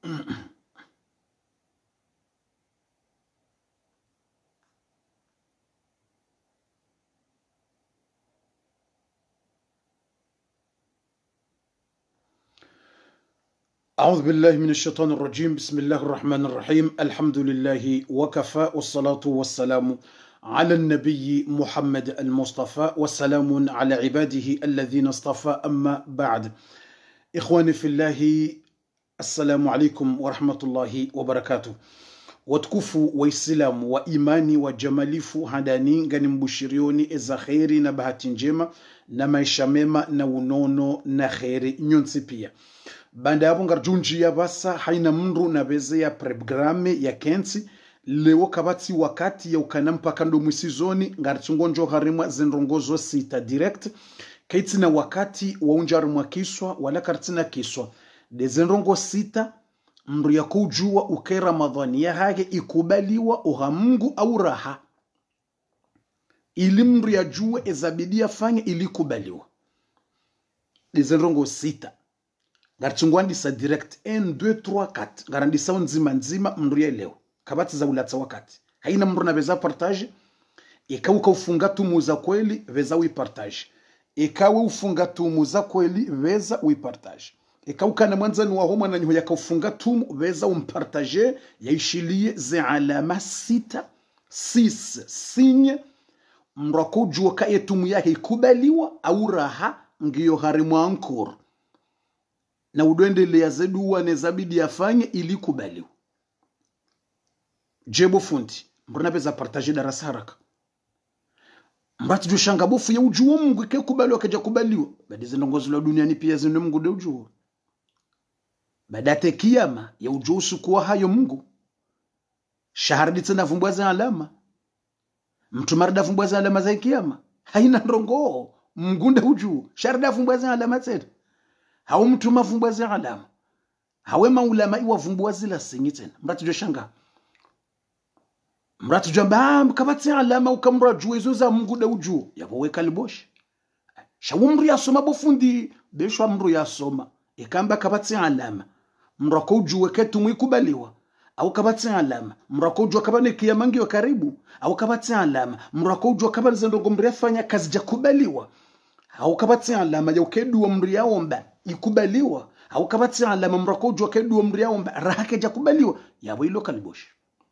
أعوذ بالله من الشيطان الرجيم. بسم الله الرحمن الرحيم. الحمد لله وكفى والصلاة والسلام على النبي محمد المصطفى والسلام على عباده الذين اصطفى. أما بعد، إخواني في الله، السلام عليكم ورحمة الله وبركاته. Watukufu wa Islamu wa imani wa jamalifu hadani ngani mbushirioni eza kheri na bahati njema na maisha mema na unono na kheri nyonsi pia. Banda yapo ngarjunji ya basa haina mndu na beze ya programe ya kensi leo kabati wakati ya ukanampa kando mwisizoni ngarchungonjo harimwa zenrongozo sita direct kaiti na wakati wa unjarimwa kiswa wala kartina kiswa de zenrongo sita mndu ya kujua uke Ramadhani ya hage ikubaliwa uha Mungu au raha ili mndu ya jua ezabidi afanye ili kubaliwa de zenrongo sita ngarchungwandisa direct 1 2 3 4 ngarandisa nzima nzima mndu ya leo kabati za ulatsa wakati haina mndu na beza partage ikauka ufunga tumu za kweli veza uipartage ikawe ufunga tumu za kweli veza uipartage ikauka na mwanzani wa homa na nyo yakaufunga tumu veza umpartage yaishilie ze alama sita 6 sinye mrako jua ka yetumu yake ikubaliwa au raha ngiyo harimu ankuru na udoendelea zeduwa nezabidi afanye ili kubaliwa. Jebo fundi mbona peza partage darasa haraka mbati joshanga bofu ya ujuo Mungu ke kubaliwa kaja kubaliwa badi zinongozi la duniani pia zinu Mungu de ujuo badate kiyama ya ujuo sukuwa hayo Mungu shaharidi tena vumbwaza alama mtu marida vumbwaza alama za kiyama haina ndongo Mungu de ujuo shaharida vumbwaza alama tena hao mtu mavumbwaza alama hawe maulama iwa vumbwazi la singi tena mbati joshanga mratu jamba mkabati alama ukamra juu hizo za Mungu da ujuo yabo weka liboshi shawumru ya soma bofundi besho amru ya soma ikamba kabati alama mrako ujue ketu mwikubaliwa au kabati alama mrako ujue kabane kiyamangi wa karibu au kabati alama mrako ujue kabane zendongo mrefanya kazi jakubaliwa au kabati alama ya ukedu wa mri ya omba ikubaliwa au kabati alama mrako ujue kedu wa mri ya omba rahake jakubaliwa yabo ilo kaliboshi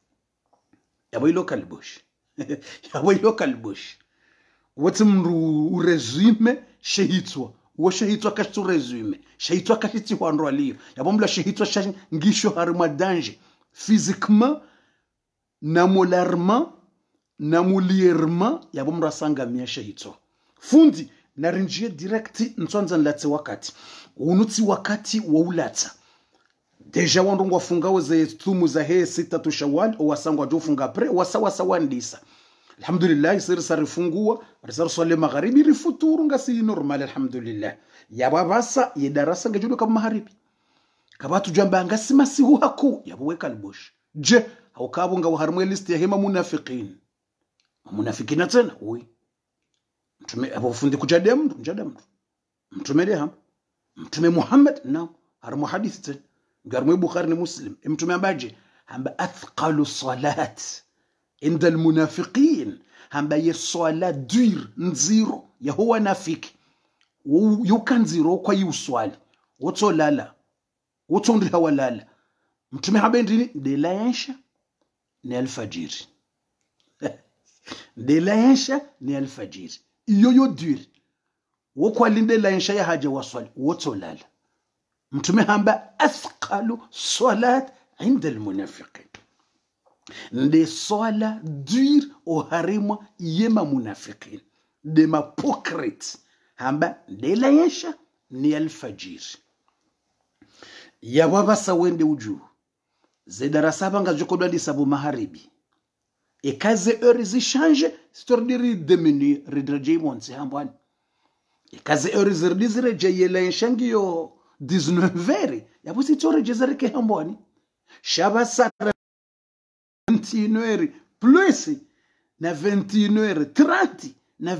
yabo ilo kaliboshi yabo ilo kaliboshi wote mru resume shehitwa wo shehitwa kashtu resume shehitwa kashiti wando aliyo yabo mla shehitwa ngisho harima danger physiquement na moralement na mulierement yabo mrasanga mia shehitwa fundi na rinjie direct ntsonza nlatse wakati unuti wakati wa ulata deja wandongo wafunga ze tumu za he sita tu Shawwal wasangwa jofunga pre wasawa ndisa alhamdulillah sir sarifungua risar swale magharibi rifuturu ngasi normal alhamdulillah ya babasa yedarasa ngajudo kama magharibi kabatu jamba ngasi masihu haku yabweka albosh je au kabunga waharmwe list ya hema munafiqin tena oi mtume abafundi kujadem njadam mtume deha mtume Muhammad na harmu hadith tena قرمي بخاري مسلم امتم باجي هم باثقل صلاه عند المنافقين هم باي صلاه دير نزيرو يا هو نافق يوكان زيرو kwa yuswali woto lala woto ndi hawalala mtume habendi de laisha ni alfajiri de laisha ni alfajiri yoyo dir wo kwa linde laisha ya haja waswali woto lala mtume hamba athqalu salat inda almunafiqin de sala dur o harimwa yema munafiqin de mapokret hamba de laisha ni alfajir ya baba sawende uju zedarasa banga jokodwa di sabu maharibi e kaze heure zi change stordiri de menu redraje monte hambani e kaze heure zerdizire je laishangi yo 19 yabo sitore jezereke hamboni shabasa 21 plus na 21h30 na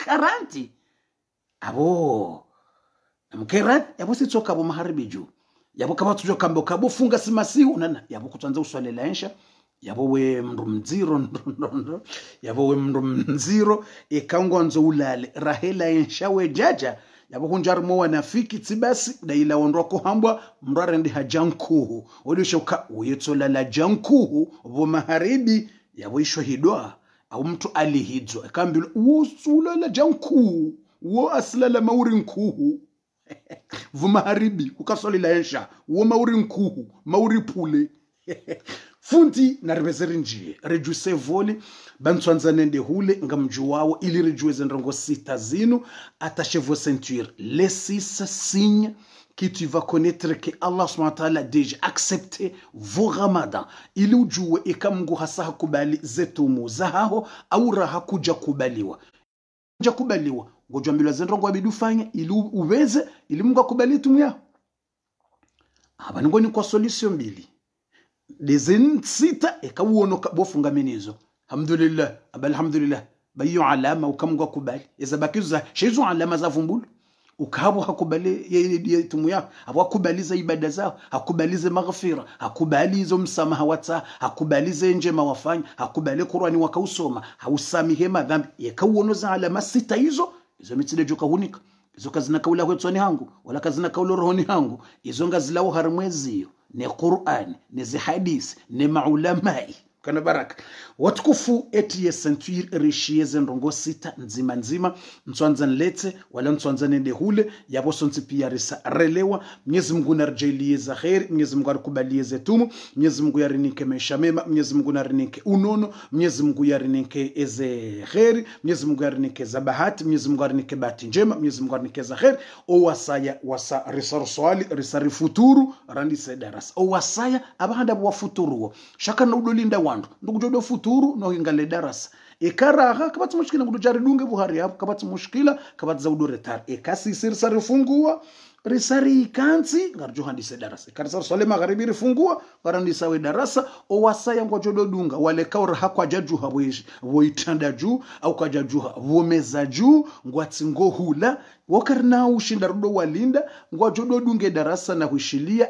21h40 abo namkerat yabo sitoka bo magharibi juu yabo kama tujo kambo kabo funga simasihu nana yabo kutanza uswalela ensha yabo we mndu mziro yabo we mndu mziro ekangonzo ulale rahela ensha we jaja yabo kunjarmo wanafiki tibasi daila wondroko hambwa mrare ndi hajankuhu odishoka uyetsola la jankuhu vo maharibi yabo isho hidwa au mtu alihidzwa akambilo usula la jankuhu wo aslala mauri nkuhu vumaharibi ukasolila ensha wo mauri nkuhu mauri pule fundi na ribezeri njie rejuse voli bantswanzane nde hule ngamju wawo ili rejueze ndrongo 6 zinu attaché vos ceintures les 6 signes que tu vas connaître que Allah subhanahu wa ta'ala déjà accepté vos ramadan ili ujue ikamngu hasa hakubali zetumu zahaho au raha kuja kubaliwa ngojwa mbilo zendrongo abidufanya ili uweze ili Mungu akubali tumu yao. Hapa ngoni kwa solution mbili dezen sita ekawuono bofunga menizo alhamdulillah alhamdulillah bayu alama ukamngu akubali ezabakiza shizo alama za vumbulu ukabo hakubali tumu yao abo akubaliza ibada zao hakubalize maghfira hakubalizo msamaha wata hakubalize njema wafanya hakubali Qur'ani wakausoma hausamihe madhambi ekawuono za alama sita hizo mitile joka hunika izo kazina kaula kwetsoni hangu wala kazina kaula rohoni hangu izo ngazilawo harimwezi ne Qur'an ne zihadisi ne maulamai kana baraka watukufu etiye centuire rishieze ndongo 6 nzima nzima mtswanza nlete wala mtswanza nende hule yabo sonti pia risa relewa Mwenyezi Mungu narjalie za khair Mwenyezi Mungu arikubalie zetumu Mwenyezi Mungu yarinike maisha mema Mwenyezi Mungu narinike unono Mwenyezi Mungu yarinike eze khair Mwenyezi Mungu yarinike za bahati Mwenyezi Mungu yarinike bahati njema Mwenyezi Mungu yarinike za khair o wasaya wasa risar swali risari futuru randi sedaras o wasaya abahanda bwa futuru shaka na udolinda wandu ndugujodo futuru no ingale darasa ekaraha kabati mushkila ngudujari dunge buhari hapo kabati mushkila kabati za udoretar ekasi sirsa rifungua risari kanzi ngarjo handise darasa karisa swale magharibi rifungua garandisa we darasa o wasaya ngojodo dunga wale kaura hakwa jaju habwishi woitanda juu au kajajuha womeza juu ngwatsi ngohula wakarna ushinda rudo walinda ngojodo dunge darasa na huishilia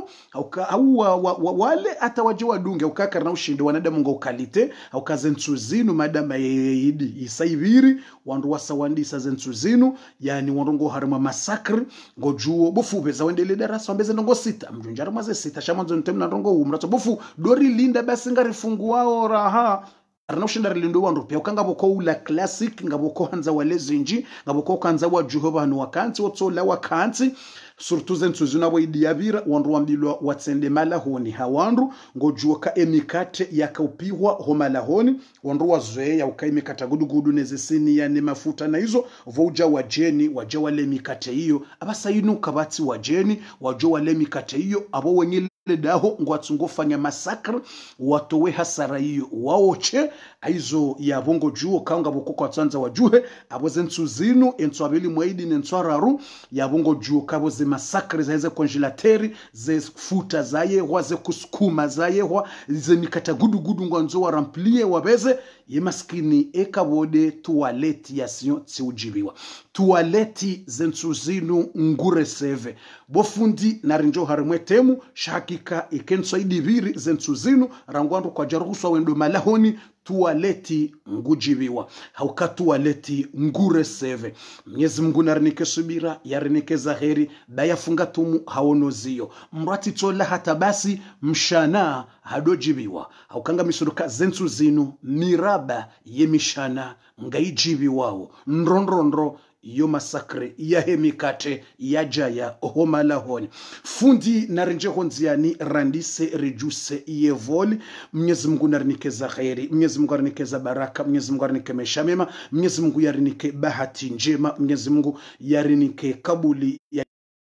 au wale atawaje wadunge ukakarna ushinda wanadamu ngokalite au kazentuzinu madama yidi isaiviri wandu wasawandisa zentuzinu yani wandu harima massacre ngojuo bofu beza wendele darasa wambeze ndongo 6 mjunjara maze 6 shamanzo ntemna ndongo umrato bofu dori linda basi ngarifunguwao raha arnaushinda lindo wandu pia ukangabo ko ula classic ngabo ko hanza walezinji ngabo ko kanza wa Jehova no wakanti wotsola wakanti surtout zentuzuna bo idiyabira wandu wambilwa watsende malahoni hawandu ngojuoka emikate yakaupiwa homalahoni wandu wazoe ya ukaimikata gudugudu nezesini ya ne mafuta na hizo voja wajeni waje wale mikate hiyo abasayinu kabati wajeni waje wale mikate hiyo abo wenye daho ngwatungofanya massacre watowe hasara hiyo waoche aizo ya bongo juo kaunga bokoko watsanza wajuhe abo zentuzinu entswabili mwaidi nentswararu ya bongo juo kabo ze massacre za congelateri ze futa zaye waze kusukuma zaye ze mikata gudu ngwanzo wa remplie wabeze ye maskini ekabode toilette ya sion tsiujibiwa toilette zentuzinu ngure seve bofundi narinjo harimwe temu shakika ikenso idiviri zentuzinu rangwandu kwa jaruswa wendo malahoni toilette ngujibiwa hauka toilette ngure seve Mwenyezi Mungu narinike subira yarinike zaheri bayafunga tumu haonozio mrati tola hata basi mshana hadojibiwa haukanga misuruka zentuzinu miraba yemishana ngaijibiwao nrondrondro iyo masakre ya hemikate ya jaya homalahoni fundi narinje honziani randise rejuse yevoli Mwenyezi Mungu narinekeza khairi Mwenyezi Mungu narinekeza baraka Mwenyezi Mungu narineke maisha mema Mwenyezi Mungu yarinike bahati njema Mwenyezi Mungu yarinike kabuli ya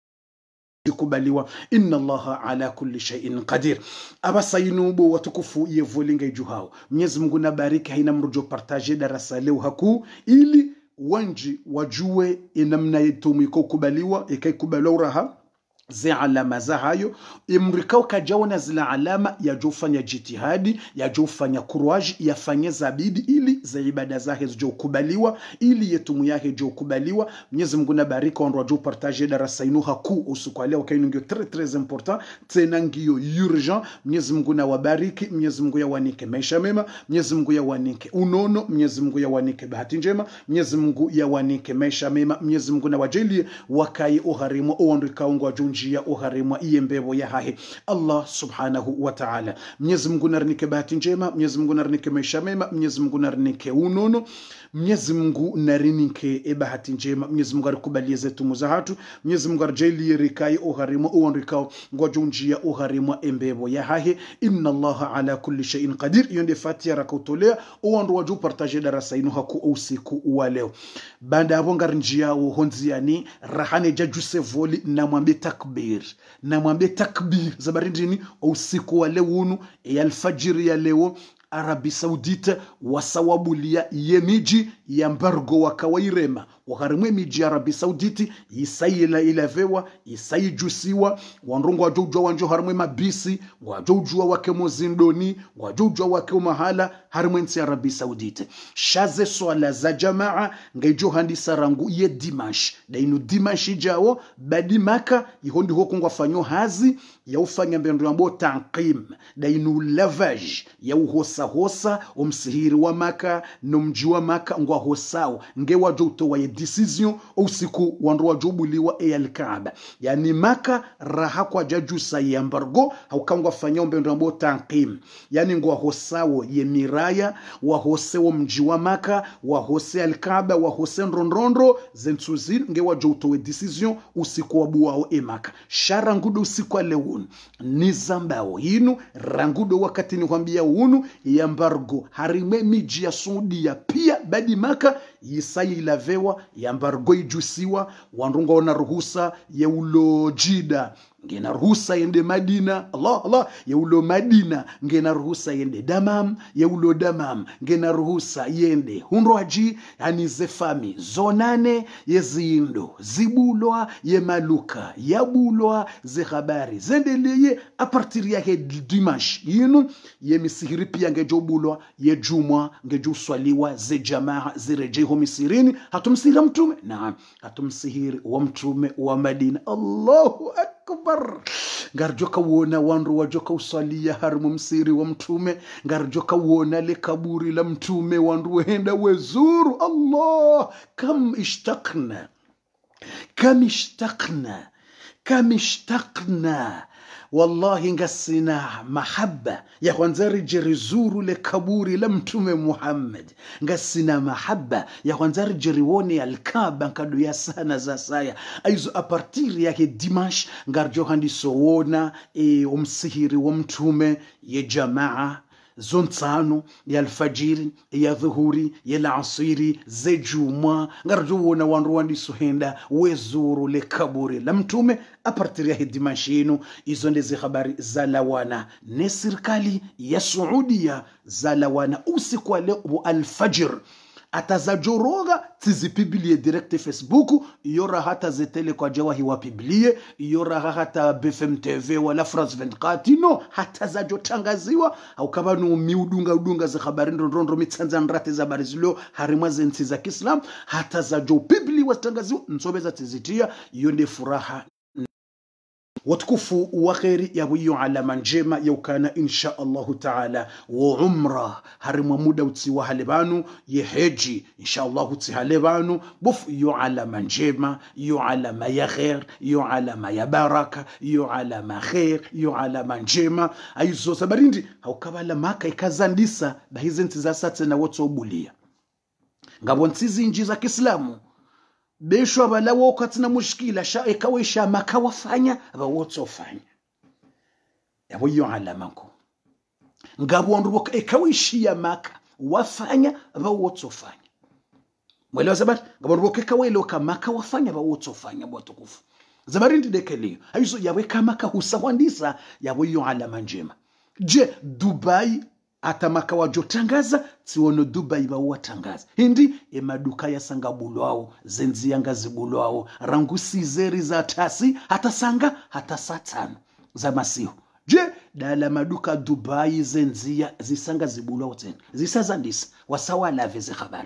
kubaliwa inna Allaha ala kulli shay'in qadir abasayinubu watukufu yevoli ngaijuhao Mwenyezi Mungu nabariki haina mrujo partager darasa leo haku ili wanji wajue inamna yetu mwiko kubaliwa ikaikubaliwa uraha ze alama za hayo imrikao kajaona zila alama yajofanya jitihadi yajofanya courage yafanye zabidi ili za ibada zake zijokubaliwa ili yetumu yake jokubaliwa. Mwenyezi Mungu na baraka on radio partager darasa inu haku usiku leo kaino ngio très important tena ngio urgent. Mwenyezi Mungu na wabariki, Mwenyezi Mungu yawanike maisha mema, Mwenyezi Mungu yawanike unono, Mwenyezi Mungu yawanike bahati njema, Mwenyezi Mungu yawanike maisha mema, Mwenyezi Mungu na wajalie wakai ugharimu uondrikao ngwa njia uharimwa iyembebo ya hahe Allah subhanahu wa ta'ala. Mwenyezi Mungu narnike bahati njema, Mwenyezi Mungu narnike maisha mema, Mwenyezi Mungu narnike unono, Mwenyezi Mungu narinike bahati njema, Mwenyezi Mungu arikubalie zetu muzahatu, Mwenyezi Mungu arjalie rikai uharimwa uondrikao ngwa njia uharimwa embebo ya hahe. Inna Allah ala kulli shay'in qadir. Yonde Fatiha rakautolea uondu waju partager darasa inu haku usiku wa leo. Banda abonga njia honziani rahane jajuse voli na mwambie takbir, na mwambie takbir zabarindini usiku wa leo unu ya alfajiri ya leo Arabi Saudite wasawabulia yemiji ya mbargo wakawairema wakarimwe miji ya Arabi Saudite isayila ilavewa isayijusiwa wanrongo wajojwa wanjo harimwe mabisi wajojwa wake mozindoni wajojwa wake mahala harimwe nsi Arabi Saudite shaze swala za jamaa ngaijo handisa rangu ye dimash dainu dimash jao badi Maka ihondi hoko ngwafanyo hazi ya ufanya mbendo yambo tanqim dainu lavage ya uhosa umsihiri wa Maka nomji wa Maka ngwa hosao nge wajoto wa decision usiku wandu wajobuliwa al-Kaaba yani Maka raha kwa jajusa ya embargo haukangwa fanya mbendo yambo tanqim yani ngwa hosao ye miraya wa hoseo mji wa Maka wa hose al-Kaaba wa hose ndondrondo zentuzir nge wajoto wa decision usiku wa buwao Maka shara ngudo usiku wa lewun nizambao hinu rangudo wakati ni kwambia unu ya embargo harime miji ya Saudia pia badi Maka yisayi ilavewa ya embargo ijusiwa wanrunga wana ruhusa ya ulo Jida ngena ruhusa yende Madina Allah ya ulo Madina ngena ruhusa yende Damam ya ulo Damam ngena ruhusa yende Hunroaji yani zefami zonane yezindo zibulwa ye Maluka yabulwa ze habari zendeleye a partir ya he dimanche yinu ye misihiri pia ngejobulwa ye jumwa ngejuswaliwa ze jamaa zireje ho misirini hatumsihiri mtume na hatumsihiri wa mtume wa Madina Allahu akbar ngarjoka wona wandu wajoka usalia harmu msiri wa mtume ngarjoka wona le kaburi la mtume wandu wenda wezuru Allah kam ishtaqna wallahi ngasina mahabba ya kwanzari jerizuru le kaburi la mtume Muhammad ngasina mahabba ya kwanzari jeriwone al-Kaaba nkadu ya sana za saya aizo a partir ya ke dimanche ngarjo handi sowona umsihiri wa mtume ye jamaa zontsano ya alfajiri ya dhuhuri ya alasiri ze juma ngarjo wona wandu wandi suhenda wezuru le kaburi la mtume a partir ya dimashino izo ndeze habari za lawana ne serikali ya Saudia za lawana usiku wa leo alfajr atazajoroga tizipibilie direct Facebook yora hata zetele kwa jawahi wapiblie yora hata BFM TV wala France 24 no hata zajotangaziwa au kama no miudunga za habari ndondro mitsanza nrate za habari zilo harimwa zensi za Kiislam hata zajopibli watangaziwa nsobeza tizitia yonde furaha watukufu wa khairi ya wiyo alama njema yaukana insha Allahu ta'ala wa umra harimwa muda utiwa halebanu ye heji insha Allahu tihalebanu bufu yu alama njema yu alama ya khair yu alama ya baraka yu alama khair yu alama njema aizo sabarindi haukabala Maka ikazandisa bahizi ntiza sate na woto obulia ngabo ntizi inji za Kiislamu besho balawo wakati na mushkila ikawisha Maka wafanya bawotofanya yabo yo alamako ngabo ndubo ikawishia Maka wafanya bawotofanya mwelewa zabari ngabo ndubo ikawelo kama Maka wafanya bawotofanya bwatukufu zabari ndidekelio aizo yawe kama Maka husawandisa yabo yo alama njema je Dubai atamaka wajotangaza tiono Dubai ba watangaza hindi emaduka ya sanga bulwao zenzi yanga zibulwao rangu sizeri za tasi hata sanga hata satano za masihu. Je, dala maduka Dubai zenzia zisanga zibulwao tena zisazandisa wasawala veze habari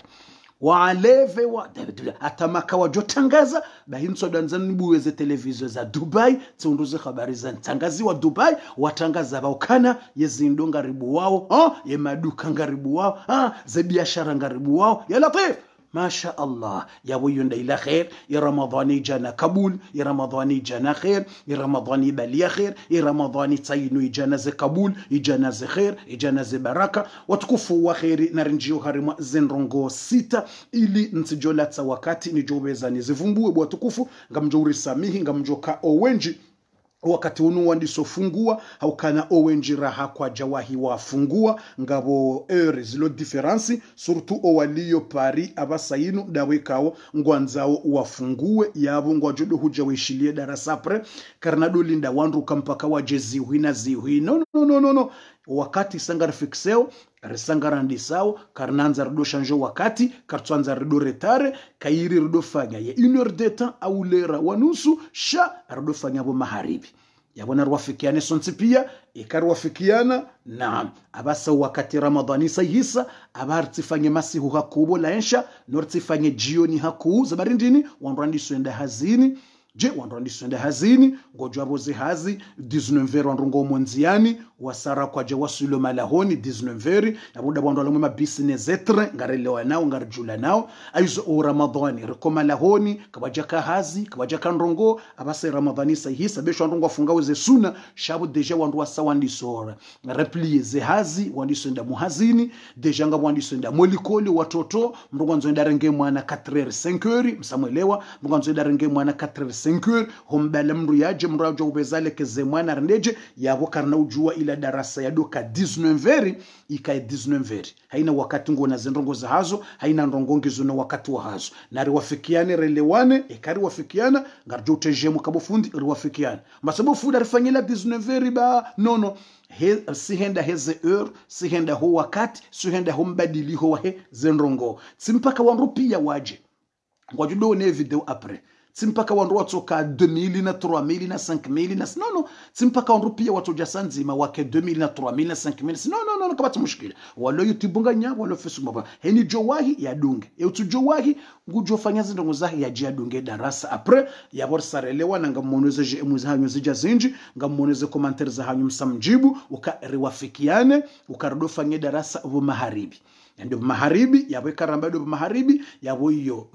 waaleve wa atamaka wajotangaza bahinso danzani buweze televizio za Dubai tsunduze habari za tangazi wa Dubai watangaza baukana yezindo ngaribu wao ye maduka ngaribu wao za biashara ngaribu wao ya latif ما شاء الله يا ويون إلى خير يا رمضاني جانا قبول يا رمضاني جانا خير يا رمضاني بلي خير يا رمضاني تاينو يجانز قبول يجانز خير يجانز بركة وتكفوا وخير نرنجيو هرم زنرونغو سيتا ili ntijolata wakati nijobeza nizivumbue bwa tukufu ngamjuri samihi ngamjoka owenji wakati unu wandisofungua haukana owenji raha kwa jawahi wafungua ngabo ere zilo diferansi surtu owaliyo pari abasayinu dawekao ngwanzao wafungue yabo ngwajodo huja wishilie darasapre karnado linda wandu kampaka wajezi huina zihui no wakati sangar fixeo resangara ndisao karnanza rido shanjo wakati kartwanza rido retare kairi rido fanya ya 1 heure de temps au lera wanusu sha rido fanya bo maharibi yabona rwafikiane sonsi pia ikarwafikiana na abasa wakati Ramadhani sayhisa abartifanye masihu hakubo laensha nortifanye jioni haku zabarindini wanrandi swenda hazini je wanrandi swenda hazini ngojwabo zihazi 19 wanrongo monziani wasara kwa jawasulo malahoni 19 nabuda bwandu alomwe business etre ngarelewa nao ngarjula nao aizo o Ramadhani rekoma lahoni kabajaka hazi kabajaka ndrongo abase Ramadhani sayhisa besho ndrongo afungawe ze suna shabu deja wandu wasawandi sora replie ze hazi wandisonda muhazini deja ngabo wandisonda molikoli watoto ndrongo nzoenda renge mwana 4h-5h msamwelewa ndrongo nzoenda renge mwana 4h-5h hombala mru yaje mrajo ubezale keze mwana rendeje yabo karna ujua ila darasa ya doka 19h ikae 19h haina wakati ngona zendrongo za hazo haina ndrongongizo na wakati wa hazo nari wafikiane relewane ekari wafikiana ngarjo utejemu kabofundi riwafikiana masabo fuda rifanyela 19h ba nono sihenda heze heure sihenda ho wakati sihenda ho mbadili ho wahe zendrongo simpaka wanrupia waje ngwajudo ne video après simpaka wanru watoka 2000 na 3000 na 5000 na no simpaka wanru pia watoja sanzima wake 2000 na 3000 na 5000 no kabati mushkila walo YouTube nganya walo Facebook baba heni jowahi ya dunge jowahi ngujofanya zindongo zahi ya jia dunge darasa après ya borsarelewa na ngamoneze je emuzahanyo zija zinji ngamoneze commentaire za hanyu msamjibu ukariwafikiane ukarodofanya darasa ubu maharibi ndio maharibi yabo karambado maharibi yabo yo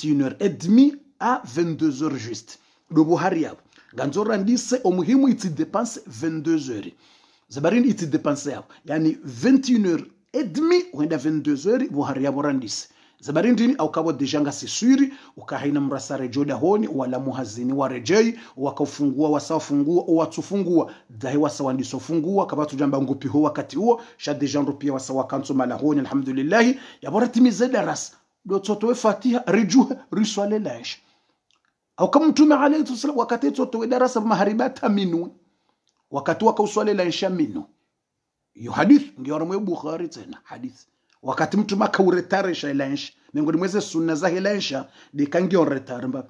21h30 à 22h juste. Le Buhari yabo. Ganzora ndise omuhimu iti dépense 22h. Zabarini iti dépense yabo. Yani 21h30 wenda 22h Buhari yabo randise. Zabarindini au kabo dejanga sisuri ukahina mrasare joda honi wala muhazini warejei wakafungua wasafungua watufungua dahi wasawandiso fungua kabatu jamba ngupi ho wakati huo sha dejanro pia wasawakanso malahoni alhamdulillah yaboratimize darasa do totowe Fatiha rijuha riswale laisha au kama mtume alayhi sallam wakati totowe darasa maharibata minu wakati wakauswale laisha minu yo hadith ndio ramwe Bukhari tena hadith wakati mtume akauretare laisha miongoni mweze sunna za laisha de kangi retare mba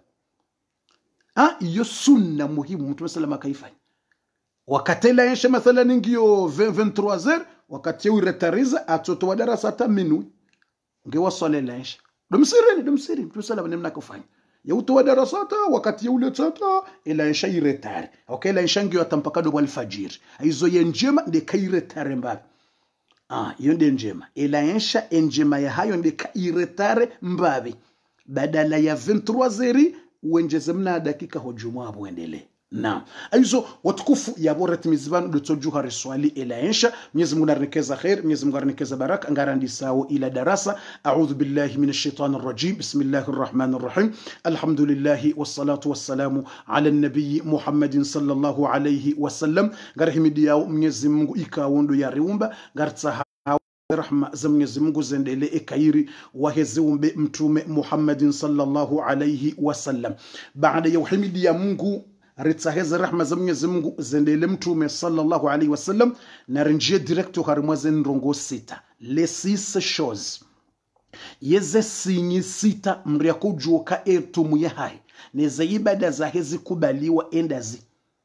iyo sunna muhimu mtume sallam akaifanya wakati laisha mathalan ngiyo 23h wakati uretariza atotowa darasa hata minu ngewa swale laisha domsiri mtusala banemna kufanya ya utowa darasata wakati ya ule tata ila insha iretare okay la insha ngio atampaka do alfajir aizo yenjema de kairetare mbabe hiyo ndio njema ila insha njema ya hayo ndio kairetare mbabe badala ya 23h uenjeze mna dakika hujuma abuendele na aizo watukufu ya boret mizban do tojuha riswali ila insha Mwenyezi Mungu arekeza khair Mwenyezi Mungu arekeza baraka ngarandi sawo ila darasa a'udhu billahi minash shaitanir rajim bismillahir rahmanir rahim alhamdulillah wassalatu wassalamu ala an-nabiy Muhammadin sallallahu alayhi wasallam garhimidi ya Mwenyezi Mungu ikawondo ya riumba gartsa rahma za Mwenyezi Mungu zendele ekairi waheziumbe mtume Muhammadin sallallahu alayhi wasallam baada ya uhimidi ya Mungu ritaheze rahma za Mwenyezi Mungu zendele mtume sallallahu alaihi wasallam na rinjie directo harimwa zenrongo sita les 6 choses yeze sinyi sita mria kujuka etumu ya hai neza ibada za hezi kubaliwa endazi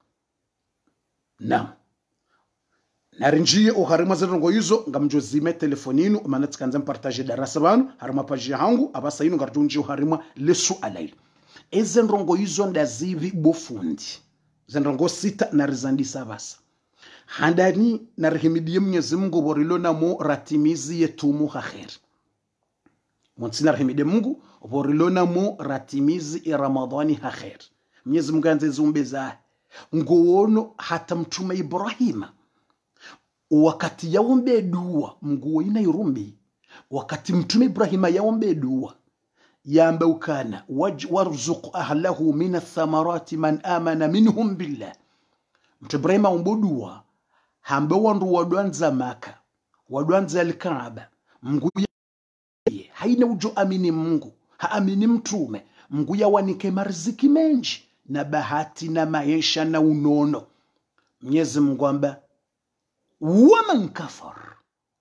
na rinjie uharima zenrongo hizo ngamjozime telefoninu maana tikanza mpartage darasa banu harima page yangu abasa inu ngartunji uharima lesu alaili ezenrongo hizo ndazivi bofundi zenrongo sita na rizandisa basa handani na rehimidie Mwenyezi Mungu borilona mo ratimizi yetumu khaheri Monsina rahimide Mungu borilona mo ratimizi Ramadhani khaheri Mwenyezi Mungu anze zumbeza ngowono hata mtume Ibrahima wakati yaombe dua Mungu ina irumbi wakati mtume Ibrahima yaombe dua yamba ukana warzuq ahlahu min athamarati man amana minhum billah mtume Ibrahima ombodua hamba wandu wadwanza Maka wadwanza al-Kaaba Mungu haina ujo amini Mungu haamini mtume Mungu yawanike marziki menji na bahati na maisha na unono Mwenyezi Mungu amba waman kafar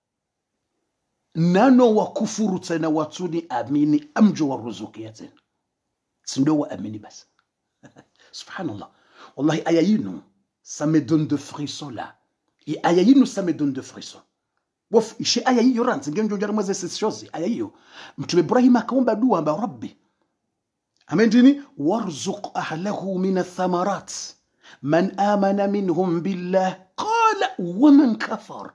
nano wakufuru tena watuni amini amjo waruzukia tena sindo wa amini basi subhanallah wallahi aya yinu ça me donne de frissons là et aya yinu ça me donne de frissons wof ishi aya yiyo ranzi ngenjo jarimo zese shozi aya yiyo mtume Ibrahim akaomba dua amba rabbi amendini warzuq ahlahu min athamarat man amana minhum billah qala wa man kafar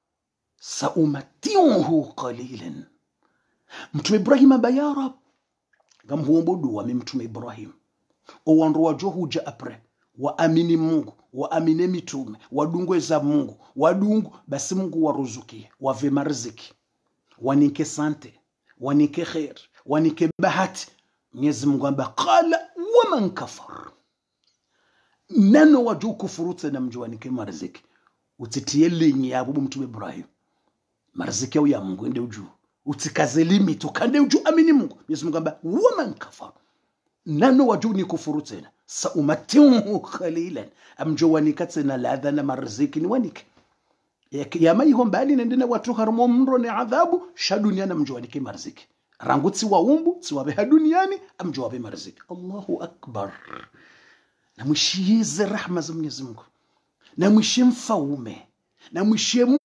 saumatiuhu qalilan mtume Ibrahim amba ya rab gamhuombo dua mtume Ibrahim o wandu wajohuja apre wa amini Mungu wa amine mitume wadungwe za Mungu wadungu basi Mungu waruzukie wave marziki wanike sante wanike khair wanike bahati Mwenyezi Mungu amba qala wa man kafar nano waju kufurute na mjuanike marziki utitie linyi ya bubu mtume Ibrahim marziki ya Mungu ende uju utikaze limit ukande uju amini Mungu Mwenyezi Mungu amba wa man kafar nano waju ni kufurute na saumatiuhu qalilan amjowanika tena ladha na marziki ni wanike ya mai hombali nendena watu harmo mro ni adhabu shadunia na mjowanike marziki rangutsi wa umbu siwabe duniani amjowabe marziki Allahu akbar na mwishize rahma za Mwenyezi Mungu na mwishe mfaume na mwishe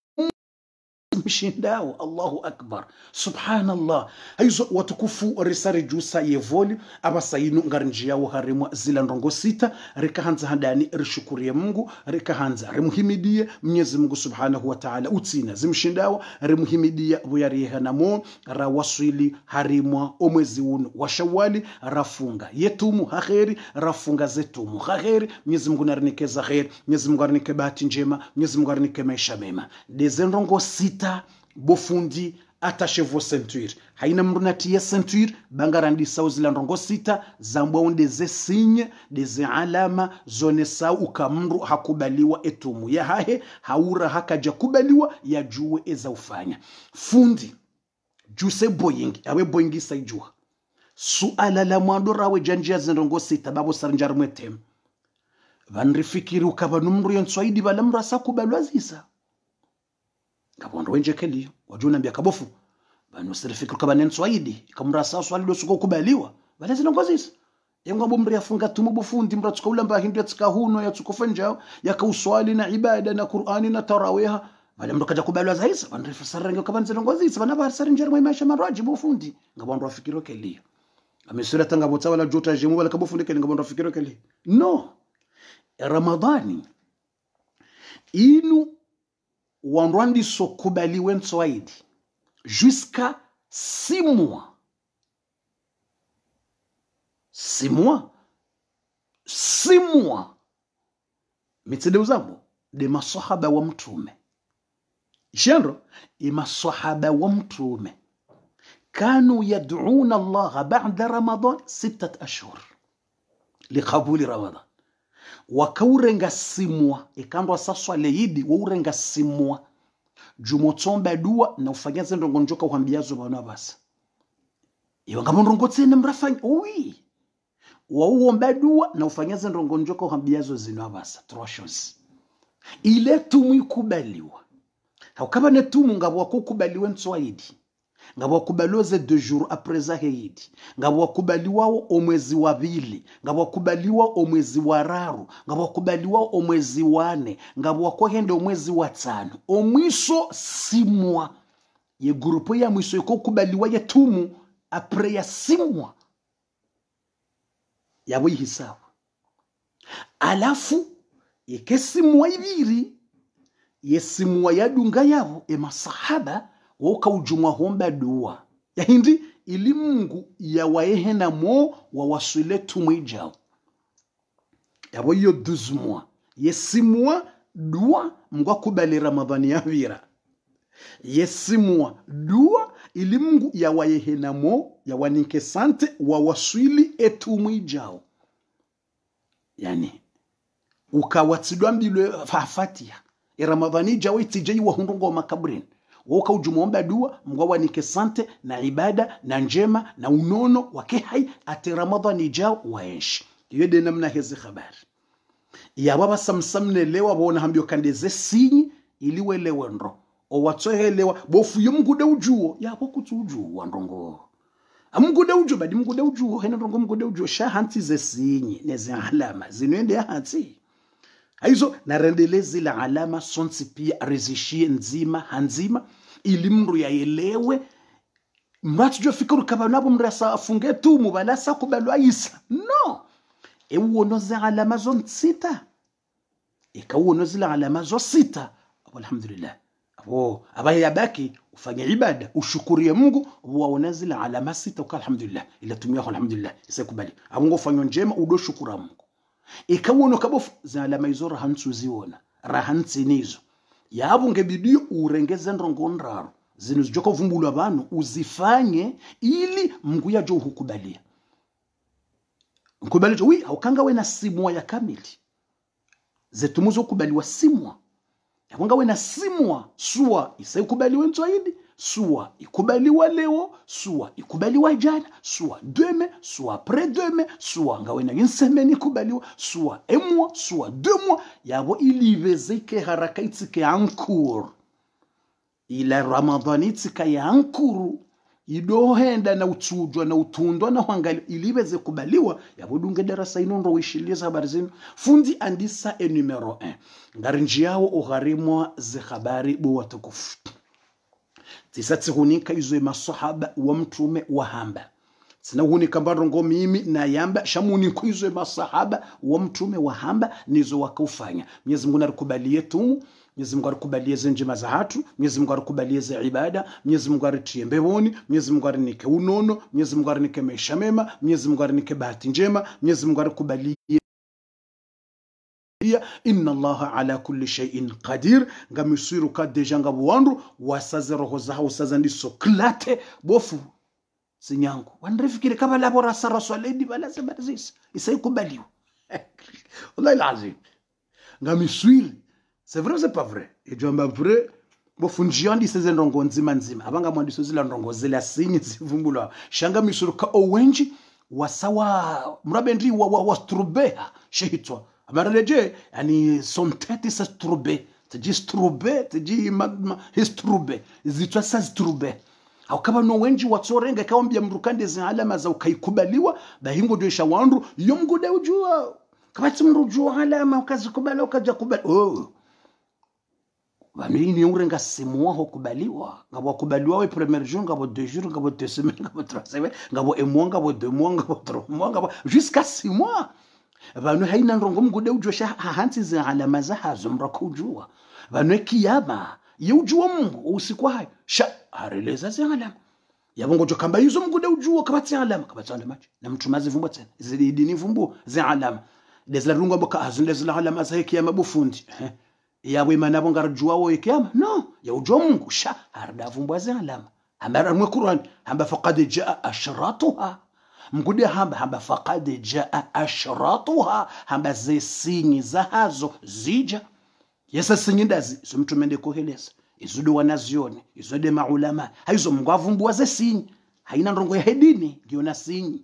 mshindao Allahu akbar subhanallah hizo watukufu risari jusa yevoli abasainu ngarinjia wa harimwa zila ndongo sita rikahanza handani rishukurie Mungu rikahanza rimuhimidie Mwenyezi Mungu subhanahu wa ta'ala utsina zimshindao rimuhimidie buyariha namo rawasili harimwa omwezi uno wa Shawali rafunga yetumu khaheri rafunga zetumu khaheri Mwenyezi Mungu narinikeza khair Mwenyezi Mungu arinike bahati njema Mwenyezi Mungu arinike maisha mema ndongo sita bofundi attaché vos ceintures haina mrunati ya ceinture bangarandi sauzi la ndongo sita zambonde ze signe des alama zone sa ukamru hakubaliwa etumu ya hahe haura hakaja kubaliwa ya juwe eza ufanya fundi juse boying awe boyingi saijua suala la mwandora we janjia zendongo sita babo saranjar mwetem vanrifikiri ukaba numru yonswaidi balamra sakubalwa zisa kabondo wenje keli wajuna mbia kabofu banu sirifikiri kaba nenswaidi kamrasa swali dosuko kubaliwa bale zinongozisa yengo bomri yafunga tumu bufundi mratsuka ulamba hindu yatsika huno yatsukofenja yakauswali na ibada na Qur'ani na tarawiha bale mrokaja kubalwa zaisa banrifasaranga kaba zinongozisa bana basarinjera mwe maisha maraji bufundi ngabondo afikiro keli amesura tanga botsa wala jota jemu wala kabofundi keli ngabondo afikiro keli no Ramadhani inu wanrandi sokubaliwe nswaidi jusqu'à 6 mois 6 mois mitede uzambo de masahaba wa mtume ishendo masahaba wa mtume kanu yad'una Allah ba'da Ramadan 6 ashhur liqabuli Ramadan wakaurenga 6 mois ikandwa saswa leidi waurenga 6 mois jumotsomba dua na ufanyaze ndongo njoka uhambiazo bana basa iyo ngamonrongo tsene mrafanya oui wauomba dua na ufanyaze ndongo njoko hambiazo zinawasa troshos ile tumu ikubaliwa haukaba ne tumu ngabo wakukubaliwe nswaidi ngabo wakubaloze 2 jours après za heidi ngabo wakubaliwa o mwezi wa 2 ngabo wakubaliwa o mwezi wa 3 ngabo wakubaliwa o mwezi wa 4 ngabo wakohenda o mwezi wa 5 o mwiso 6 mois ye grupo ya mwiso ikokubaliwa ya tumu après ya 6 mois yabo hisabu alafu yekesimu ibiri yesimu yadunga yabo emasahaba woka ujumwa homba dua ya hindi ili Mungu ya waehena mo wawaswile tumwijao yabo iyo 12 mois yesimu dua Mungu akubali Ramadhani ya vira yesimu dua ili Mungu ya waehena mo ya waninke sante wawaswili etumwijao yani ukawatsidwa mbilwe fafatia Ramadhani jawe tijai wa hundongo makaburini woka ujumuomba dua mgwawa nike sante na ibada na njema na unono wake hai ati Ramadhani jao waenshi yede namna hezi khabari ya baba samsamne lewa bona hambio kandeze sinyi iliwe lewe nro o watohe lewa bofu yumgude ujuo ya bokutu ujuo wandongo amungude ujuo badi mungude ujuo hena ndongo mungude ujuo sha hanti ze sinyi nezi alama zinwende ya hanti Aizo na rendelezi la alama sonsi pia rezishie nzima hanzima ili mru ya elewe mratu jo fikuru kaba nabo mrasa afunge tu mubalasa kubalwa isa no uonoze alama zon sita uonoze la alama zo sita alhamdulillah abaye yabaki ufanye ibada ushukurie Mungu uonoze la alama sita alhamdulillah ila tumia alhamdulillah isekubali abungo fanyo njema udo shukura Mungu ikawono kabofu za alama izo rahantu ziona rahanti nizo yabo ngebidio urengeze ndongo nraro zinu zijoko vumbulu abantu uzifanye ili Mungu yajo hukubalia nkubalito wi haukanga we na simwa ya kamili zetumuzo kubaliwa simwa yakanga we na simwa suwa isaikubaliwa ntwaidi suwa ikubaliwa leo suwa ikubaliwa jana suwa deme suwa après deme suwa ngawena insemeni kubaliwa suwa emwa suwa 2 mois yabo ilivezeke haraka itike ankur ila Ramadhani itike ya ankuru idohenda na utujwa na utundwa na wangali iliveze kubaliwa yabo dunge darasa inondo wishiliza habari zinu fundi andisa numero 1 ngarinji yao uharimwa ze habari bo watukufu tisati hunika izwe masahaba wa mtume wa hamba sina hunika mbarongo mimi na yamba shamuni kuizwe masahaba wa mtume wa hamba nizo wakaufanya Mwenyezi Mungu narikubalie tumu Mwenyezi Mungu arikubalie zenjema za hatu Mwenyezi Mungu arikubalie za ibada Mwenyezi Mungu aritie mbeboni Mwenyezi Mungu arinike unono Mwenyezi Mungu arinike maisha mema Mwenyezi Mungu arinike bahati njema Mwenyezi Mungu arikubalie inna Allaha ala kulli shay'in qadir ngamisiru kadeja ngabuwandu wasaze roho zaho usaza ndiso klate bofu sinyangu wanrefikire kama labora saraswaledi bala sabazis isaikubaliwa wallahi alazim ngamisiru c'est vrai c'est pas vrai et jamba vrai bofu njiandi seze ndongo nzima nzima abanga mwandiso zila ndongo zila sinyi zivumbulwa shanga misuru ka owenji wasawa mrabendri wa strubeha shehitwa amareleje yani son tete sa strube tji strube tji histrube zitwa sa strube au kama no wenji watsorenga kaambia mrukande za alama za ukaikubaliwa bahingo dwesha wandu yomgude ujua kama timrujua alama ukazikubala ukaja kubali Bamini urenga simwa hokubaliwa ngabo kubaliwa we premier jour ngabo 2 jours ngabo 2 semaines ngabo 3 semaines ngabo 1 mois ngabo 2 mois ngabo 3 mois ngabo jusqu'à 6 mois banu haina ndongo mgude ujosha hanti za alama za hazo mrakujua banu kiyama yujua Mungu usikwa hayo sha hareleza za alama yabongo jo kamba yuzo mgude ujua kabati alama na mtu mazi vumbo tena zidi dini vumbo za alama dezla rungo boka azundezla alama za kiyama bufundi yawe manabo ngarjua wo ikiyama no ya ujua Mungu sha harda vumbo za alama amara mu Qur'an hamba faqad jaa ashratuha mgude hamba faqad jaa ashratuha hamba zesinyi za hazo zija yesa sinyidazi somtumende kohelesa izudo wanazione izode maulama haizo Mungu avumbua zesinyi haina ndongo ya hedini ndio na sinyi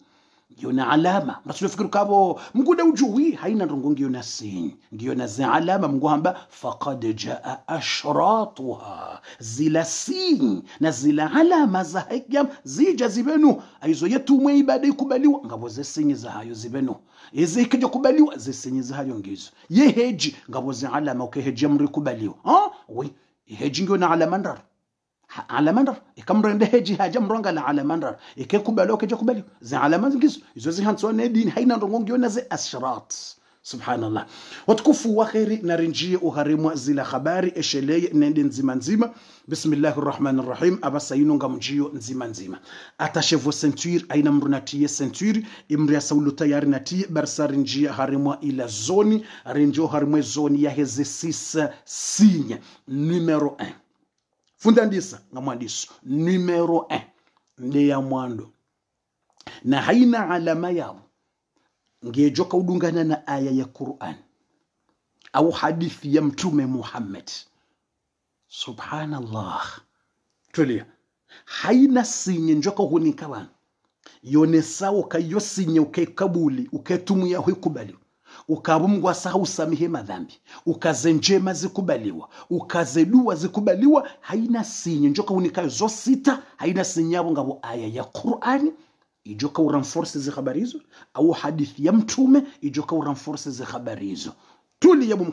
ngiona alama masufikiri kabo mngude ujuwi haina ndongo ngiona sinyi ngiona za alama Mungu hamba faqad jaa ashratuha zila sinyi na zila alama za hikam zija zibenu aizo yetumwe ibada ikubaliwa ngabo ze sinyi za hayo zibenu izi ikija kubaliwa ze sinyi za hayo ngizo yeheji ngabo za alama ukeheji amri kubaliwa we heji ngiona alama ndar على مندر كم رنده هجي هاجم رنجا على مندر كيكوبالو كيجكوبالو زي على مندر زي هانسون ندين هينا رنجون زي أشراط سبحان الله وتكفوا وخيري نرنجي وهرموا زي خباري إشلي نندين زمان زيما بسم الله الرحمن الرحيم أبا سينو غمجيو زمان زيما أتشفو سنتوير أين مرناتي سنتوير إمريا سولو تيار ناتي برسا رنجي هرموا إلى زوني رنجو هرموا زوني يهزي سيس سيني نميرو 1 fundandisa nga mwandiso numero 1 ndi ya mwando na haina alama yao ngejoka udungana na aya ya Qur'an au hadithi ya mtume Muhammad subhanallah tulia haina sinye njoka hunikabana yone sawo kayo sinye ukekabuli uketumia hukubali ukabu Mungu asaha usamihe madhambi ukaze njema zikubaliwa ukaze dua zikubaliwa haina sinye njoka unikayo zo sita haina sinyabo ngabo aya ya Qur'ani ijoka uranforce zi habari hizo au hadithi ya mtume ijoka uranforce zi habari hizo tuli yabu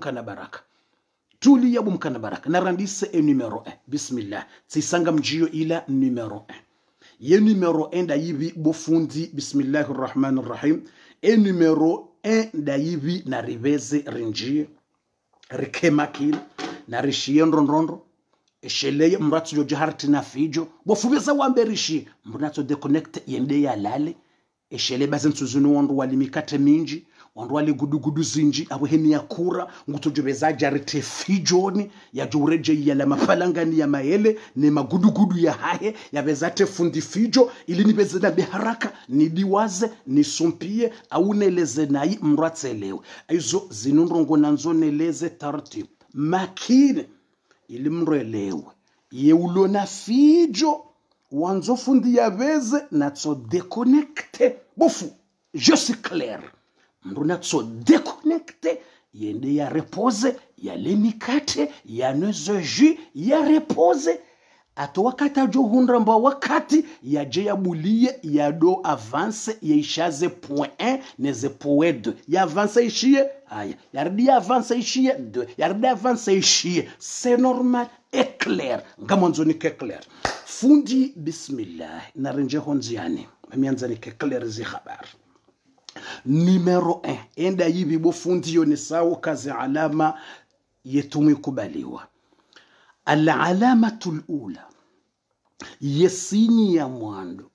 mkana baraka narandise numero 1 bismillah tsisanga mjio ila numero 1 ye numero 1 da yibi bofundi bismillahirrahmanirrahim numero 1 da yibi na riveze rinjie rikemakil na rishie ndrondondo esheleye mratu yo jaharti na fijo bofubeza wamberishi mratu deconnect yende ya lale eshele bazentuzunu wandu walimikate minji wandu wali gudugudu zinji abo heni ya kura ngutujubeza jarite fijoni ya jureje ya la mapalangani ya maele ni magudugudu ya hahe ya bezate fundi fijo ili nibeze na biharaka nidiwaze nisumpie au neleze nai mratselewe aizo zinundrongo nanzo neleze tartib makine ili mrelewe yeulona fijo wanzo fundi ya veze natso déconnecté bofu je suis clair mru natso déconnecté yende ya repose ya lemikate ya nezeji ya repose ato wakati ajo hunramba wakati ya je ya bulie ya do avance ya ishaze point 1 neze point 2 ya avance ishie aya ya rdi avance ishie 2 ya rdi avance ishie c'est normal et clair ngamonzo ni clair fundi bismillah narenje honziani mianza ni clair zi khabar numero 1 enda yibi bo fundi yo ni sawa kazi alama yetumi kubaliwa al-alamatu al-ula yesini ya mwando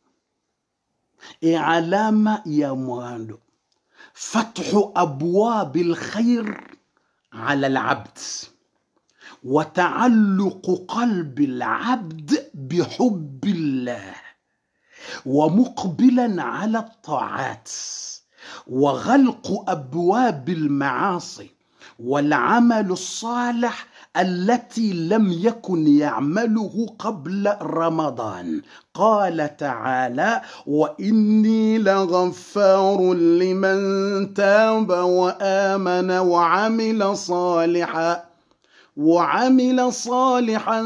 alama ya mwando fathu abwabil khair ala al-abd وتعلق قلب العبد بحب الله ومقبلا على الطاعات وغلق أبواب المعاصي والعمل الصالح التي لم يكن يعمله قبل رمضان قال تعالى وإني لغفار لمن تاب وآمن وعمل صالحا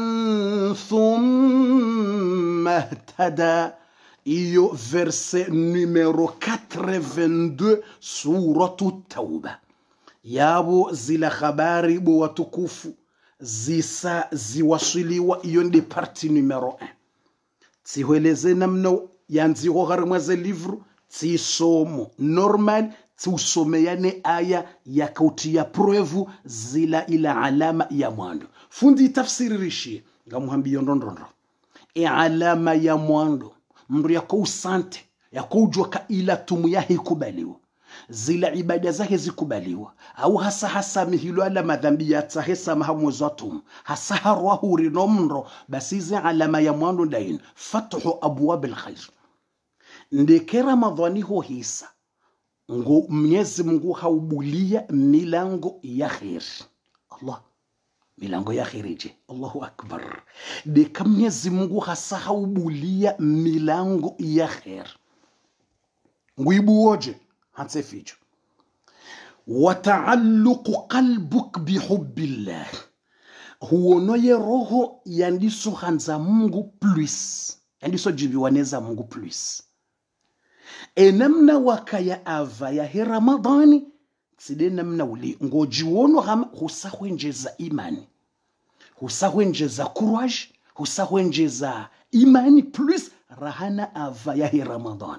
ثم اهتدى iyo verset numero 82 suratu tauba yabo zila habari bo watukufu zisa ziwasiliwa iyo ndi parti numero 1 tihweleze namno yanzi ho harmwaze livre tisomo normal tusomeyane aya ya kauti ya preuve zila ila alama ya mwando fundi tafsiri rishi ngamuhambia ndondondo alama ya mwando mru yako usante yako ujwa ila tumu yahe kubaliwa zila ibada zake zikubaliwa au hasa mihilo ala madhambi ya tahesa mahamuzatumu hasa harwahu rinomro basize alama ya mwando dain fathu abwabil khair ndeke ramadhani ho hisa ngo Mwenyezi Mungu haubulia milango ya khair Allah milango ya khairije Allahu akbar de Mwenyezi Mungu hasa haubulia milango ya khair nguibuoje hanse ficho wataalluqu qalbuk bihubbillah huonoye roho yandiso hanza Mungu plus yandiso jibiwaneza Mungu plus enamna wakaya ava ya he Ramadhani side namna uli ngojiwono hama husahwenjeza imani husahwenjeza courage husahwenjeza imani plus rahana ava ya he Ramadhani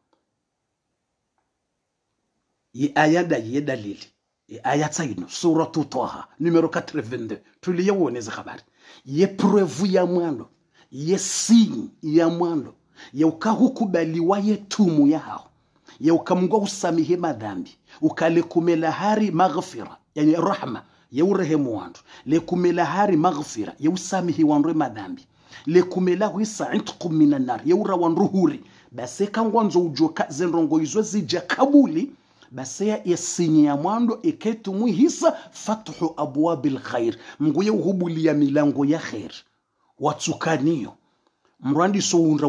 ye ayada ye dalili ye ayata ino suratu Taha numero 82 tuliyewoneza habari ye preuve ya mwando ye signe ya mwando ye ukahukubaliwa ye tumu ya hao ye ukamngwa usamihe madhambi ukalekumela hari maghfira yani rahma ye urehemu wandu lekumela hari maghfira ye usamihi wandu madhambi lekumela wisa itqu minan nar ye ura wandu huri base kangwanzo ujoka zenrongo izo zija kabuli base ya sinyi ya mwando eketu muhisa fathu abwabil khair mnguye uhubuli ya milango ya khair watsukaniyo mrandi so unra